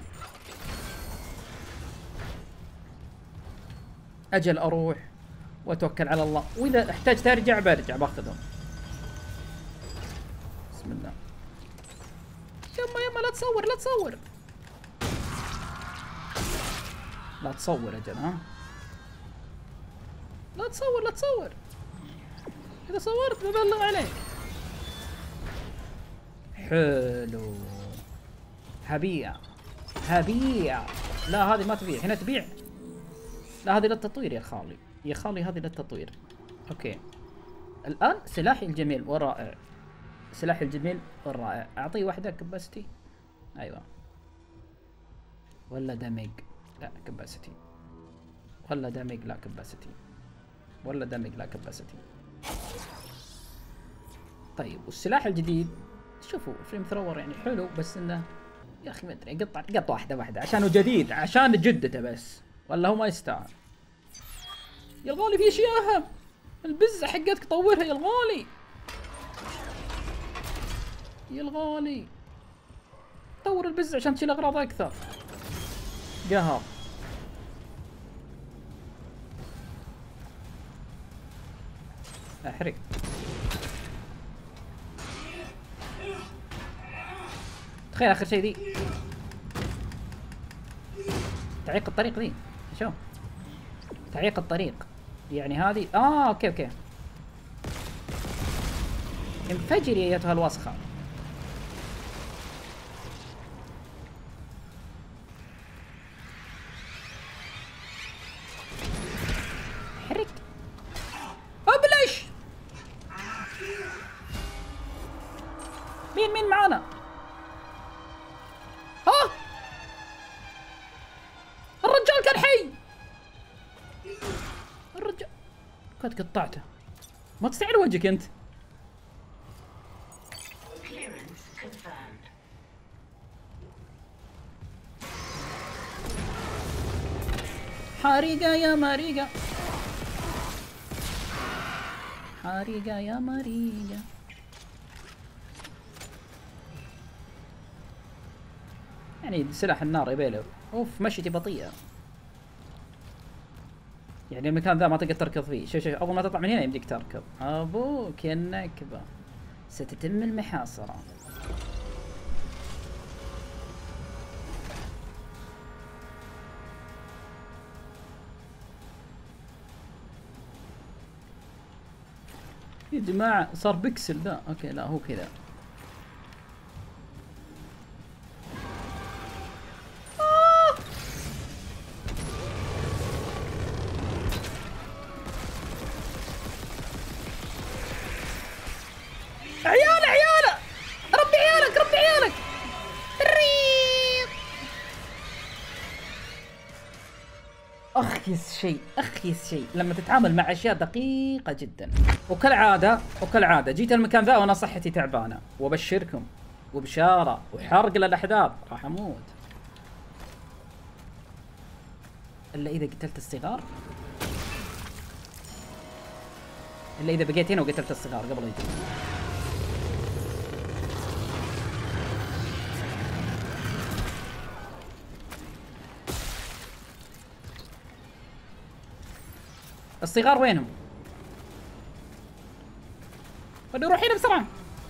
S1: اجل اروح واتوكل على الله، واذا احتجت ارجع برجع باخذهم. بسم الله. يما يما لا تصور لا تصور. لا تصور اجل ها. لا تصور لا تصور. اذا صورت ببلغ عليك. حلو. هبيع هبيع. لا هذه ما تبيع، هنا تبيع. لا هذه للتطوير يا خالي، يا خالي هذه للتطوير. اوكي. الان سلاحي الجميل والرائع. سلاحي الجميل والرائع، اعطيه واحدة كباستي. ايوه. ولا دمج. لا كباستي. ولا دمج لا كباستي. ولا دمج لا كباستي. طيب والسلاح الجديد شوفوا فليم ثرور يعني حلو بس انه يا اخي ما ادري قطع قطع واحدة واحدة عشانه جديد، عشان جدته بس، ولا هو ما يستاهل. يا الغالي في اشياء اهم. البزة حقتك طورها يا الغالي. يا الغالي طور البزة عشان تشيل اغراض اكثر. قهر. احرق. تخيل اخر شيء ذي تعيق الطريق ذي، شوف تعيق الطريق يعني هذه. اه اوكي اوكي. انفجري ايتها الوسخة. حرك ابلش. مين مين معانا؟ ها الرجال كان حي. الرجال قد قطعته. ما تستعير وجهك انت. حريقة يا مريقة، حريقة يا مريقة. يعني سلاح النار يبيله. اوف مشيتي بطيئة. يعني المكان ذا ما تقدر تركض فيه. شوف شوف اول ما تطلع من هنا يمديك تركض. ابوك يا النكبة. ستتم المحاصرة. يا جماعة صار بيكسل ذا. اوكي لا هو كذا. آه. عياله عياله ربي عيالك ربي عيالك. اخيس شيء اخيس شيء لما تتعامل مع اشياء دقيقة جدا. وكالعادة وكالعادة جيت المكان ذا وانا صحتي تعبانة، وابشركم وبشارة وحرق للاحداث راح اموت الا اذا قتلت الصغار، الا اذا بقيت هنا وقتلت الصغار قبل يجي. الصغار وينهم؟ بدي اروح هنا بسرعة.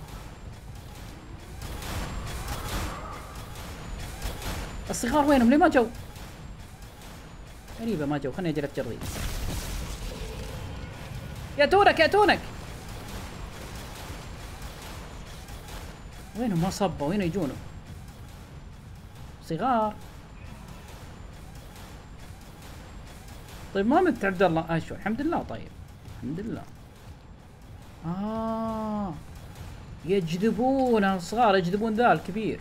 S1: الصغار وينهم؟ ليه ما جو؟ غريبة ما جو. خلني اجي اتجري. ياتونك ياتونك. وينهم؟ ما صبوا. وين يجونه؟ صغار. طيب ما مت عبد الله. آه شو الحمد لله. طيب الحمد لله. آه يجذبون الصغار، يجذبون ذا الكبير.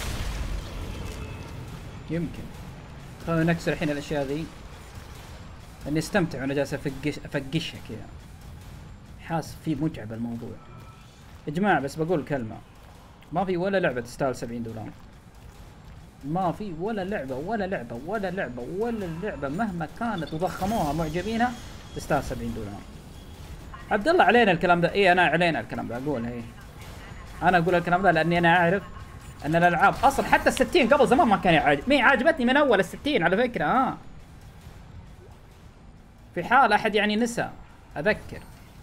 S1: يمكن. خلينا نكسر الحين الأشياء ذي. لأني استمتع وأنا جالس أفقش أفقشها كذا. حاس في متعب الموضوع. يا جماعة بس بقول كلمة. ما في ولا لعبة تستاهل سبعين دولار. ما في ولا لعبة ولا لعبة ولا لعبة ولا لعبة مهما كانت وضخموها معجبينها تستاهل سبعين دولار. عبد الله علينا الكلام ده. اي انا علينا الكلام ده اقول. اي انا اقول الكلام ده لاني انا اعرف ان الالعاب اصلا حتى الستين قبل زمان ما كان يعجب. مي عجبتني من اول الستين على فكرة. ها آه. في حال احد يعني نسى اذكر.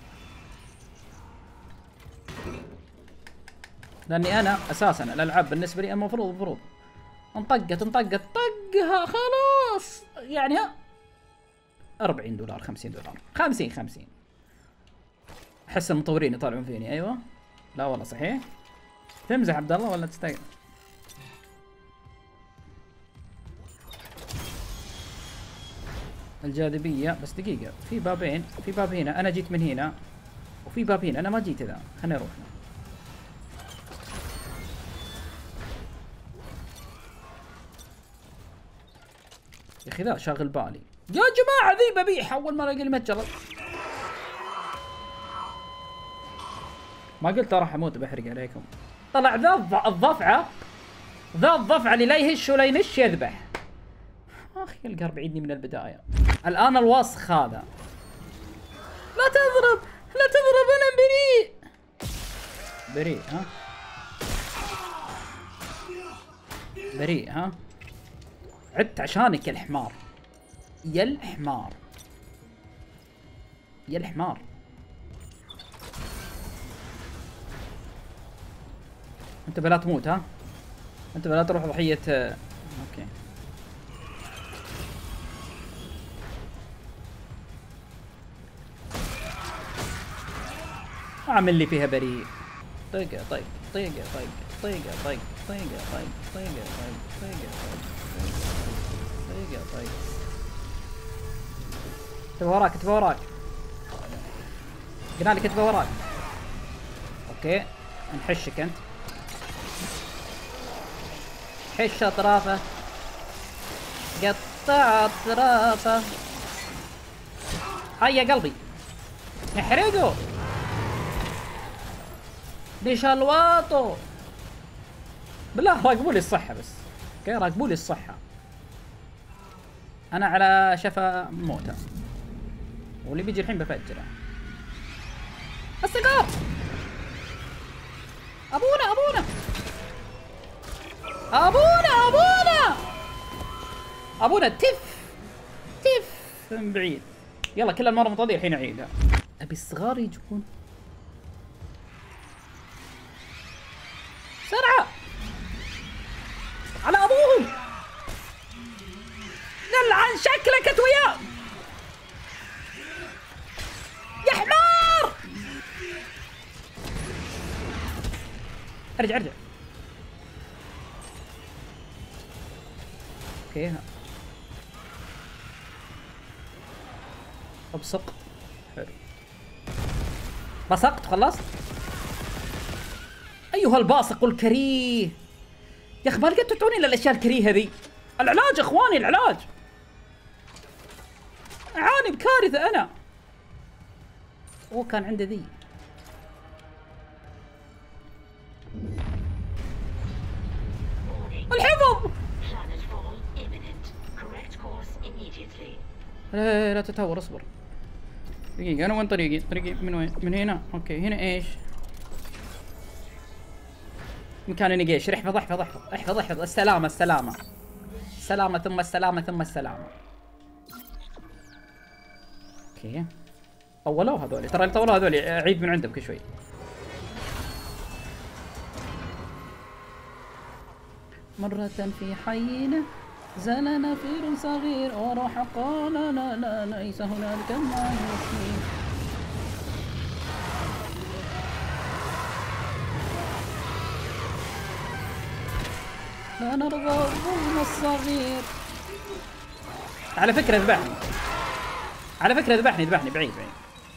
S1: لاني انا اساسا الالعاب بالنسبة لي المفروض المفروض انطقت انطقت طقها خلاص يعني أربعين دولار خمسين دولار خمسين خمسين. احس المطورين يطالعون فيني. ايوه لا والله صحيح. تمزح عبد الله ولا تستقبل؟ الجاذبية. بس دقيقة في بابين. في باب هنا انا جيت من هنا وفي باب هنا انا ما جيت ذا. خلينا نروح. يا اخي ذا شاغل بالي. يا جماعة ذي ببيح اول ما الاقي المتجر. ما قلت راح اموت بحرق عليكم. طلع ذا الضفعة. ذا الضفعة اللي لا يهش ولا ينش يذبح. اخي القرب بعيدني من البداية. الان الوسخ هذا. لا تضرب لا تضرب انا بريء. بريء ها؟ بريء ها؟ عدت عشانك يا الحمار. يا الحمار يا الحمار. انت بلا تموت ها؟ انت لا تروح ضحية. اوكي. اعمل لي فيها بريء. طيقة طيق طيقة طيق طيقة طيق طيقة طيق طيقة طيق طيقة طيق طيقة طيق. كتبه وراك كتبه وراك. قلنا لي كتبه وراك. اوكي نحشك انت. حش اطرافه. قطع اطرافه. هيا قلبي احرقه بشلواطه. بالله راقبوا لي الصحة بس. اوكي راقبوا لي الصحة. انا على شفا موتة. واللي بيجي الحين بفجره. الصقر ابونا ابونا ابونا ابونا ابونا تف تف من بعيد. يلا كل المرة مطاطي الحين اعيدها. ابي الصغار يجون بسرعة على ابوهم. نلعن شكلك انت وياه يا حمار. ارجع ارجع. اوكي ابصق. حلو بصقت خلصت. ايها الباصق الكريه يا اخي ما لقيتوا تعوني الا الاشياء الكريهه ذي. العلاج اخواني العلاج. اعاني بكارثه انا. هو كان عنده ذي. الحفظ. لا لا تتهور اصبر. دقيقة انا وين طريقي؟ طريقي من وين؟ من هنا. اوكي هنا ايش؟ مكان النقيش. احفظ احفظ احفظ احفظ احفظ. السلامة السلامة السلامة ثم السلامة ثم السلامة. اوكي طولوا هذولي. ترى اللي طولوا هذولي عيد من عندهم كل شوي. مرة في حينا زال نفير صغير وروح قال لا لا ليس هنالك ما يكفي. لا نرضى الظلم الصغير. على فكرة ذبحني. على فكرة ذبحني ذبحني بعيد بعيد.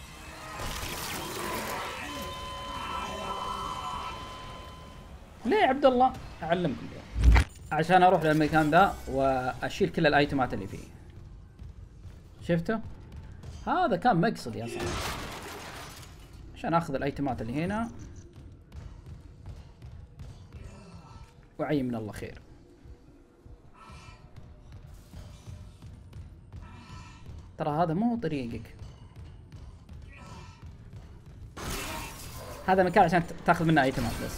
S1: ليه يا عبد الله؟ اعلمكم عشان اروح للمكان ذا واشيل كل الايتمات اللي فيه. شفتوا؟ هذا كان مقصدي اصلا عشان اخذ الايتمات اللي هنا وعي من الله خير. ترى هذا مو طريقك. هذا مكان عشان تاخذ منه ايتمات بس.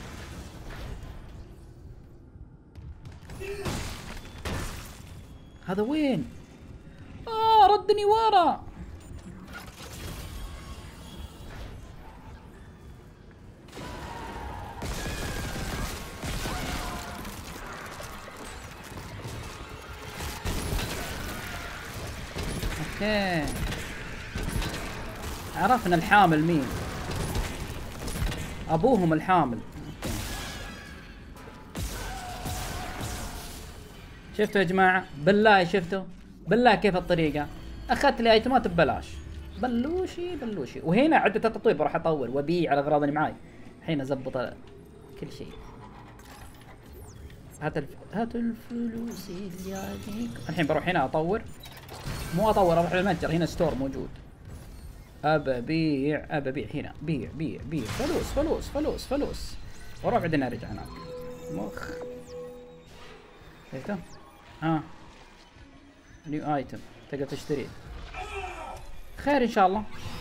S1: هذا وين؟ آه ردني ورا. اوكي عرفنا الحامل مين. ابوهم الحامل. اوكي شفتوا يا جماعة؟ بالله شفتوا؟ بالله كيف الطريقة؟ اخذت لي ايتمات ببلاش. بلوشي بلوشي. وهنا عدة التطوير بروح اطور وابيع على الاغراض اللي معاي. الحين ازبط كل شيء. هات الف... هاتوا الفلوس اللي عليكم. الحين بروح هنا اطور. مو اطور اروح للمتجر. هنا ستور موجود. ابى بيع ابى بيع هنا. بيع بيع بيع فلوس فلوس فلوس فلوس. واروح بعدين ارجع هناك. مخ. شفتوا؟ ها نيو ايتم تقدر تشتريه. خير ان شاء الله.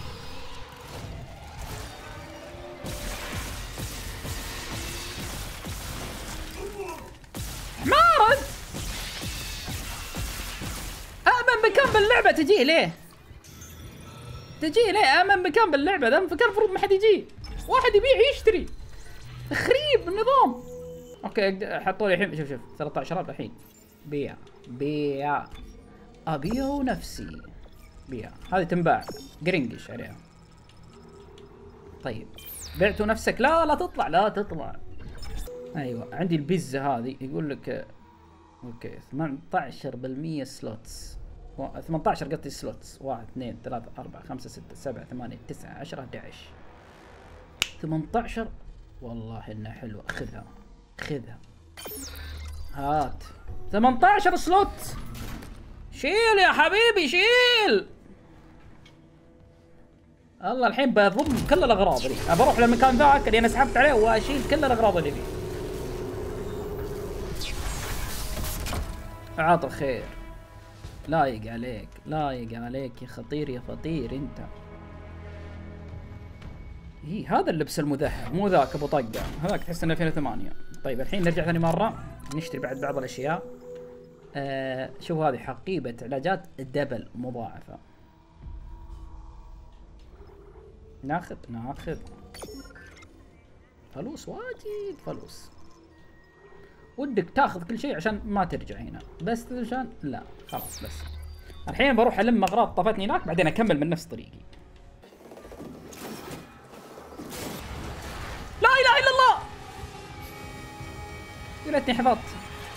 S1: حمارد امن مكان باللعبة تجيه ليه؟ تجيه ليه؟ امن مكان باللعبة ذا مكان المفروض ما حد يجي. واحد يبيع يشتري. تخريب النظام. اوكي حطوا لي الحين، شوف شوف ثلاثة عشر ألف الحين. بيع بيع ابيع نفسي. بيع هذه تنباع قرنقش عليها. طيب بعتوا نفسك؟ لا لا تطلع لا تطلع. ايوه عندي البيتزا هذه يقول لك اوكي ثمانية عشر بالمية سلوتس، ثمانية عشر قصدي سلوتس، واحد اثنين ثلاثة أربعة خمسة ستة سبعة ثمانية تسعة عشرة أحد عشر ثمانية عشر. والله انها حلوة، خذها خذها هات. ثمانية عشر سلوت، شيل يا حبيبي شيل. الله الحين بضم كل الاغراض اللي بروح للمكان ذاك اللي انا سحبت عليه واشيل كل الاغراض اللي فيه. عاطل خير، لايق عليك لايق عليك يا خطير يا فطير انت. اي هذا اللبس المذهب مو ذاك ابو طقه، هذاك تحس انه ألفين وثمانية. طيب الحين نرجع ثاني مره نشتري بعد بعض الاشياء. آه شوف هذه حقيبه علاجات دبل مضاعفه. ناخذ ناخذ فلوس، واجد فلوس. ودك تاخذ كل شيء عشان ما ترجع هنا، بس عشان لا خلاص. بس الحين بروح الم اغراض طفتني هناك، بعدين اكمل من نفس طريقي. لا اله الا الله، يا ريتني حفظت.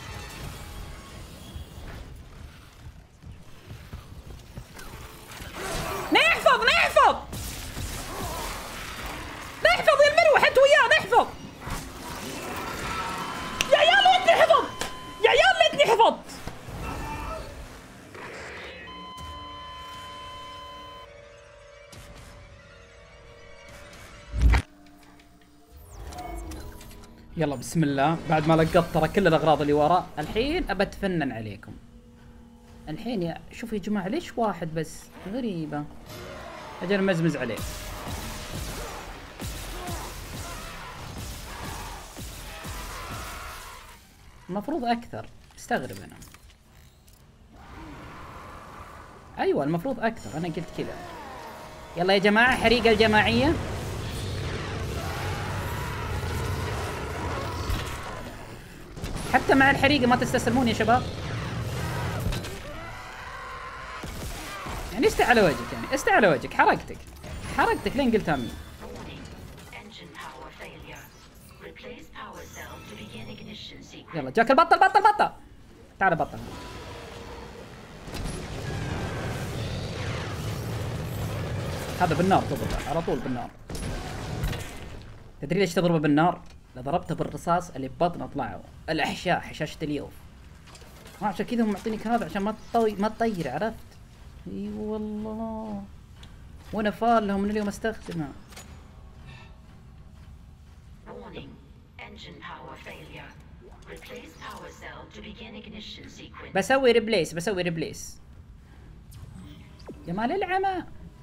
S1: نحفظ نحفظ نحفظ يا المروح انت وياه نحفظ. يا عيال ليتني حفظت، يا عيال ليتني حفظت. يلا بسم الله. بعد ما لقطت ترى كل الاغراض اللي ورا، الحين ابى اتفنن عليكم. الحين يا شوف يا جماعه ليش واحد بس؟ غريبه. اجل مزمز عليه. المفروض اكثر، استغرب انا. ايوه المفروض اكثر، انا قلت كذا. يلا يا جماعه حريقه الجماعيه. حتى مع الحريقه ما تستسلمون يا شباب. يعني استع على وجهك، يعني استع على وجهك. حرقتك حرقتك لين قلت امين. يلا جاك البطل بطل بطل. تعال بطل. هذا بالنار تضربه على طول بالنار. تدري ليش تضربه بالنار؟ اذا ضربته بالرصاص اللي ببطنه طلعوا الاحشاء، حشاشه اليوم. عشان كذا هم معطينيك هذا عشان ما تطي ما تطير، عرفت؟ اي والله وانا فالهم من اليوم استخدمه. بسوي ريبليس بسوي ريبليس يا مال العمى.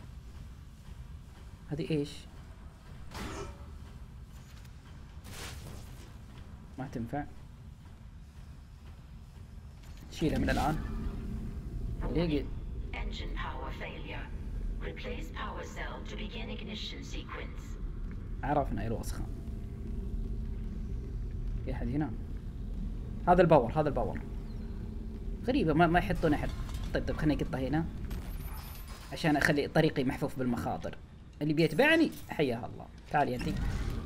S1: هذه ايش؟ ما تنفع، شيلها من الان. ليه عرفنا اي الوسخه. في احد هنا؟ هذا الباور هذا الباور. غريبه ما, ما يحطون احد. طيب طيب خليني اقطه هنا عشان اخلي طريقي محفوف بالمخاطر. اللي بيتبعني حياه الله. تعالي انتي.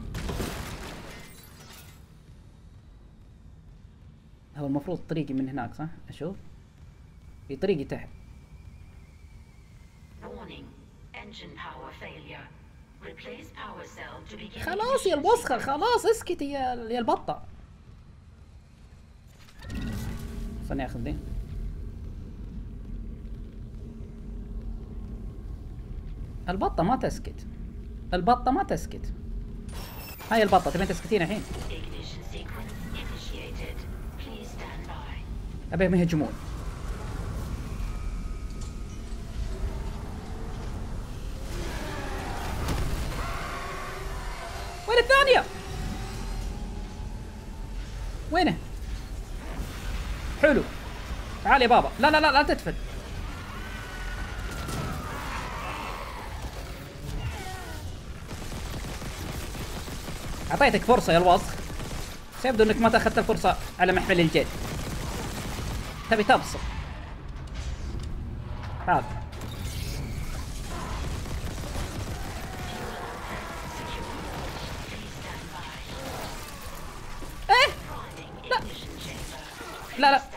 S1: هو المفروض طريقي من هناك صح؟ اشوف في طريقي تحت. خلاص يا الوسخة خلاص اسكتي يا يا البطة. خلني اخذ ذي. البطة ما تسكت، البطة ما تسكت. هاي البطة تبين تسكتين الحين؟ أبيهم يهجمون. وين الثانية؟ وينه؟ حلو. تعال يا بابا. لا لا لا لا تدفن. أعطيتك فرصة يا الوسخ. سيبدو انك ما اخذت الفرصة على محمل الجد. تبي تبصق. هذا. ايه لا لا لا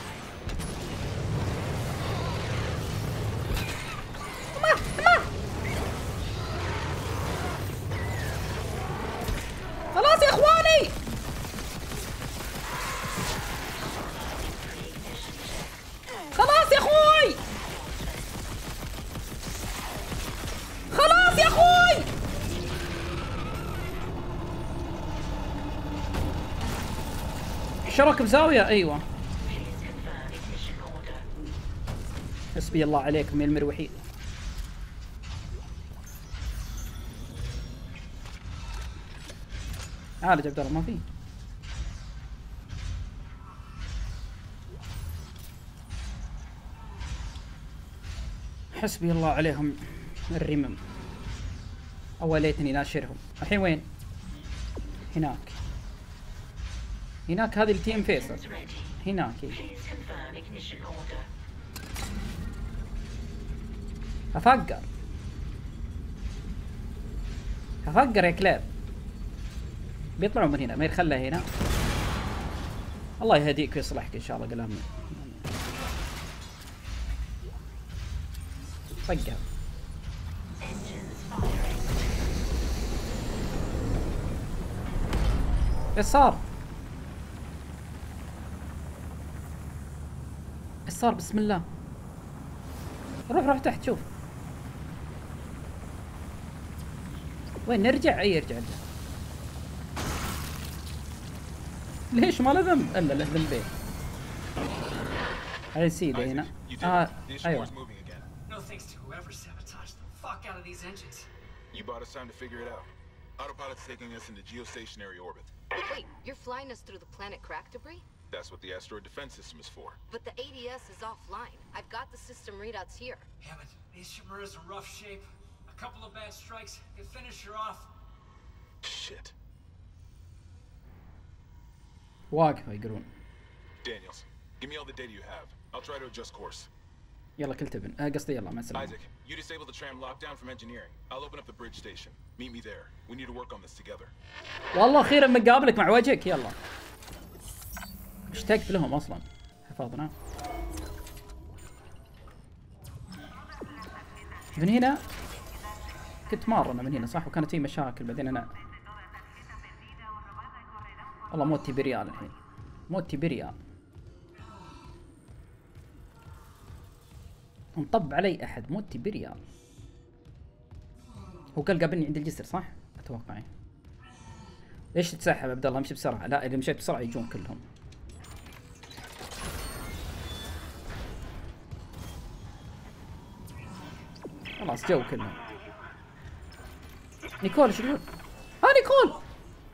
S1: ما ما خلاص يا اخواني. خلاص يا اخوي. خلاص يا اخوي. شرك بزاوية. ايوه حسبي الله عليكم يا المروحين. عالج عبد الله ما في. حسبي الله عليهم الرمم. اوليتني ناشرهم. الحين وين؟ هناك هناك. هذه التيم فيصل هناك. افقر افقر يا كلاب. بيطلعوا من هنا ما يخلى هنا. الله يهديك ويصلحك ان شاء الله. كلامنا فقر. ايش صار؟ ايش صار؟ بسم الله. روح روح تحت شوف. وين نرجع؟ اي ارجع ارجع. ليش ما له ذنب؟ الا له ذنبين. هاي سيدة هنا. اه ايوه.
S3: No thanks to whoever sabotaged the fuck out of these engines.
S2: You bought us time to figure it out. Autopilot's taking us into geostationary orbit.
S5: Wait, you're flying us through the planet crack debris?
S2: That's what the asteroid defense system is for.
S5: But the A D S is offline. I've got the system readouts here.
S3: Damn it, these Shimura's in rough shape. A couple of bad strikes can finish her off.
S2: Shit.
S1: واقفة يقولون.
S2: Daniels, give me all the data you have. I'll try to adjust course.
S1: يلا كل تبن. آه قصدي يلا مع السلامة.
S2: Isaac, you disable the tram lockdown from engineering. I'll open up the bridge station. Meet me there. We need to work on this together.
S1: والله أخيرا مقابلك مع وجهك. يلا. اشتقت لهم أصلا. حفظنا. من هنا كنت مار أنا من هنا صح؟ وكانت في مشاكل بعدين أنا. والله موتي بريال الحين. موتي بريال. انطب علي احد. موتي بريال. هو قال قابلني عند الجسر صح؟ اتوقع. ليش تتسحب عبد الله؟ امشي بسرعه. لا اذا مشيت بسرعه يجون كلهم. خلاص جو كلهم. نيكول ايش يقول؟ ها نيكول.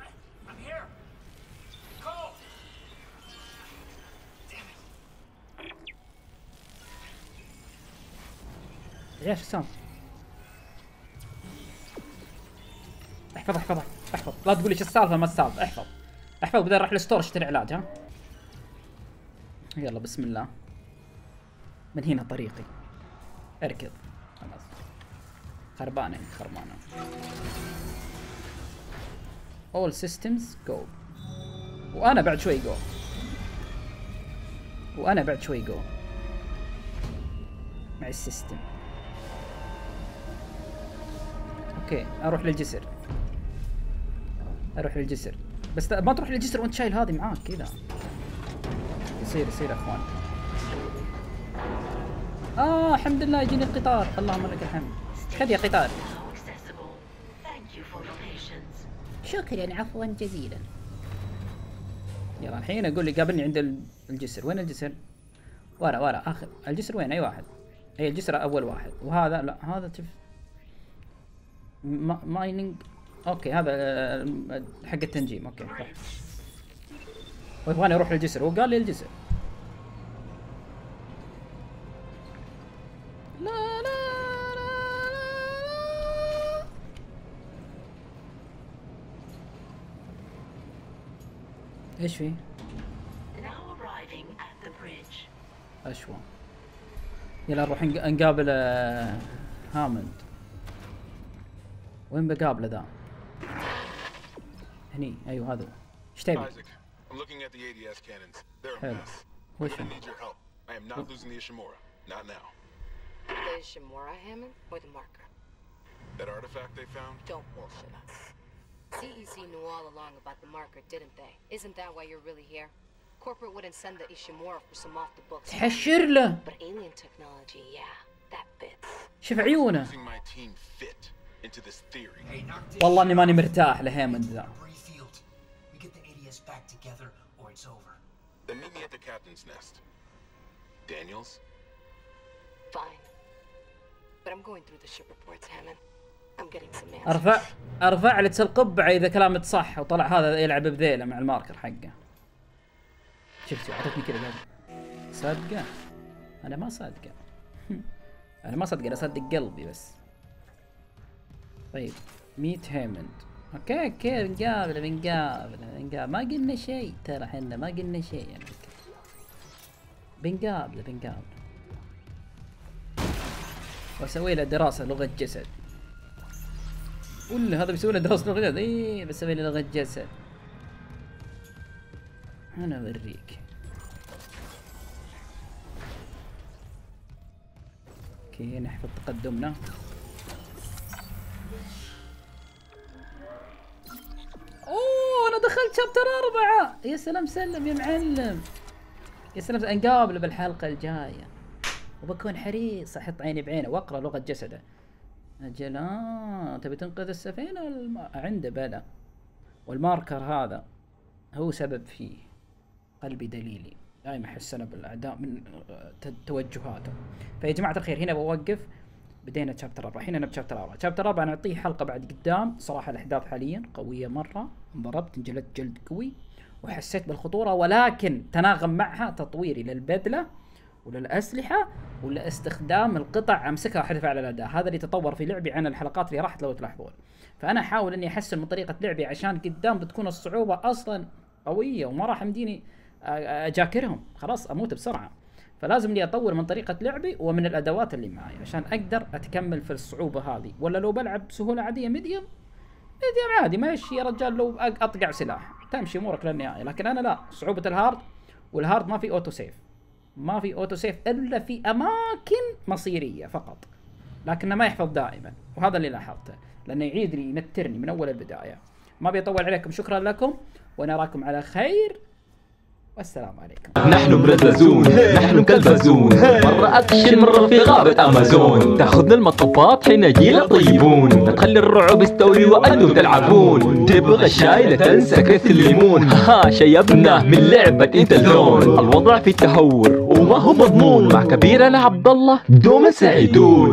S1: ايش السالفة؟ احفظ احفظ احفظ. لا تقول لي ايش السالفة ما السالفة. احفظ احفظ. بدي اروح للستور اشتري علاج. ها يلا بسم الله. من هنا طريقي. اركض. خلاص خربانة خربانة. all systems go. وانا بعد شوي go. وانا بعد شوي go مع السيستم. اوكي اروح للجسر. اروح للجسر بس ما تروح للجسر وانت شايل هذه معاك كذا. يصير يصير يا اخوان. اه الحمد لله يجيني القطار. اللهم لك الحمد. خذ يا قطار.
S6: شكرا عفوا جزيلا.
S1: يلا الحين اقول لي قابلني عند الجسر. وين الجسر؟ ورا ورا اخر الجسر. وين؟ اي واحد. اي الجسر اول واحد. وهذا لا هذا تف... ما... مايننج. اوكي هذا حق التنجيم. اوكي صح. ويبغاني اروح للجسر. هو قال لي الجسر. لا لا لا لا. ايش في؟ اشوى. يلا نروح نق- نقابل آه، هامند. وين بقابله ذا؟ هني ايوه هذا هو. ايش تبي؟
S2: Isaac, I'm looking at the A D S cannons. They're a
S1: حلو.
S2: mess.
S1: وش
S2: I need your help. I am not losing the Ishimura. Not now.
S5: The Ishimura, Hammond, or the marker?
S2: That artifact they found?
S5: Don't bullshit us. C E C knew all along about the marker, didn't they? Isn't that why you're really here? Corporate wouldn't send the Ishimura for some off the books.
S1: تحشر له.
S5: But alien technology, yeah, that fits.
S1: شوف عيونه.
S2: Using my team fit into this theory.
S3: Hey, knock this
S1: والله اني
S3: shit
S1: ماني
S3: off.
S1: مرتاح لهيمند ذا.
S3: Debris field. We get the A D S back together, or it's over.
S2: Then meet me at the captain's nest. Daniels?
S5: Fine. But I'm going through the ship reports, Hammond. I'm getting some answers.
S1: ارفع ارفع لك القبعه اذا كلامك صح، وطلع هذا يلعب بذيله مع الماركر حقه. شفت اعطتني كذا قال صدقه؟ انا ما صدقه. انا ما صدقه، انا اصدق قلبي بس. طيب ميت هيمند. اوكي اوكي بنقابله بنقابله بنقابله ما قلنا شيء ترى، احنا ما قلنا شيء يعني. بنقابله بنقابله واسوي له دراسه لغه جسد. ولا هذا بيسوي له دراسه لغه جسد؟ ايه بسوي له لغه جسد. انا اوريك. اوكي نحفظ تقدمنا. اوه انا دخلت شابتر أربعة. يا سلام سلم يا معلم. يا سلام نقابله بالحلقة الجاية. وبكون حريص احط عيني بعينه واقرا لغة جسده. اجل آه تبي تنقذ السفينة والم... عنده بلا. والماركر هذا هو سبب فيه. قلبي دليلي. دائما احس انا بالاعداء من توجهاتهم. فيا جماعة الخير هنا بوقف. بدينا تشابتر أربعة، الحين انا بشابتر أربعة، تشابتر أربعة نعطيه حلقة بعد قدام، صراحة الاحداث حاليا قوية مرة، انضربت انجلدت جلد قوي وحسيت بالخطورة، ولكن تناغم معها تطويري للبدلة وللأسلحة ولاستخدام القطع امسكها واحذف على الأداء، هذا اللي تطور في لعبي عن الحلقات اللي راحت لو تلاحظون. فأنا احاول اني احسن من طريقة لعبي عشان قدام بتكون الصعوبة اصلا قوية وما راح يمديني اجاكرهم، خلاص اموت بسرعة. فلازم لي اطور من طريقة لعبي ومن الادوات اللي معي عشان اقدر اتكمل في الصعوبة هذه، ولا لو بلعب بسهولة عادية ميديوم ميديوم عادي ماشي يا رجال، لو اطقع سلاح تمشي امورك للنهاية. لكن انا لا، صعوبة الهارد، والهارد ما في اوتو سيف، ما في اوتو سيف الا في اماكن مصيرية فقط، لكنه ما يحفظ دائما، وهذا اللي لاحظته لانه يعيد لي ينترني من اول البداية. ما بيطول عليكم، شكرا لكم ونراكم على خير والسلام عليكم.
S7: نحن برزازون، نحن كالبازون، مرة أكشن مرة في غابة أمازون، تاخذنا المطبات حين جينا طيبون، نخلي الرعب يستولي وأنتم تلعبون، تبغى الشاي لا تنسى كيس الليمون، ها شيبنا من لعبة انت الزون، الوضع في تهور وما هو مضمون، مع كبيرنا عبد الله دوما سعيدون.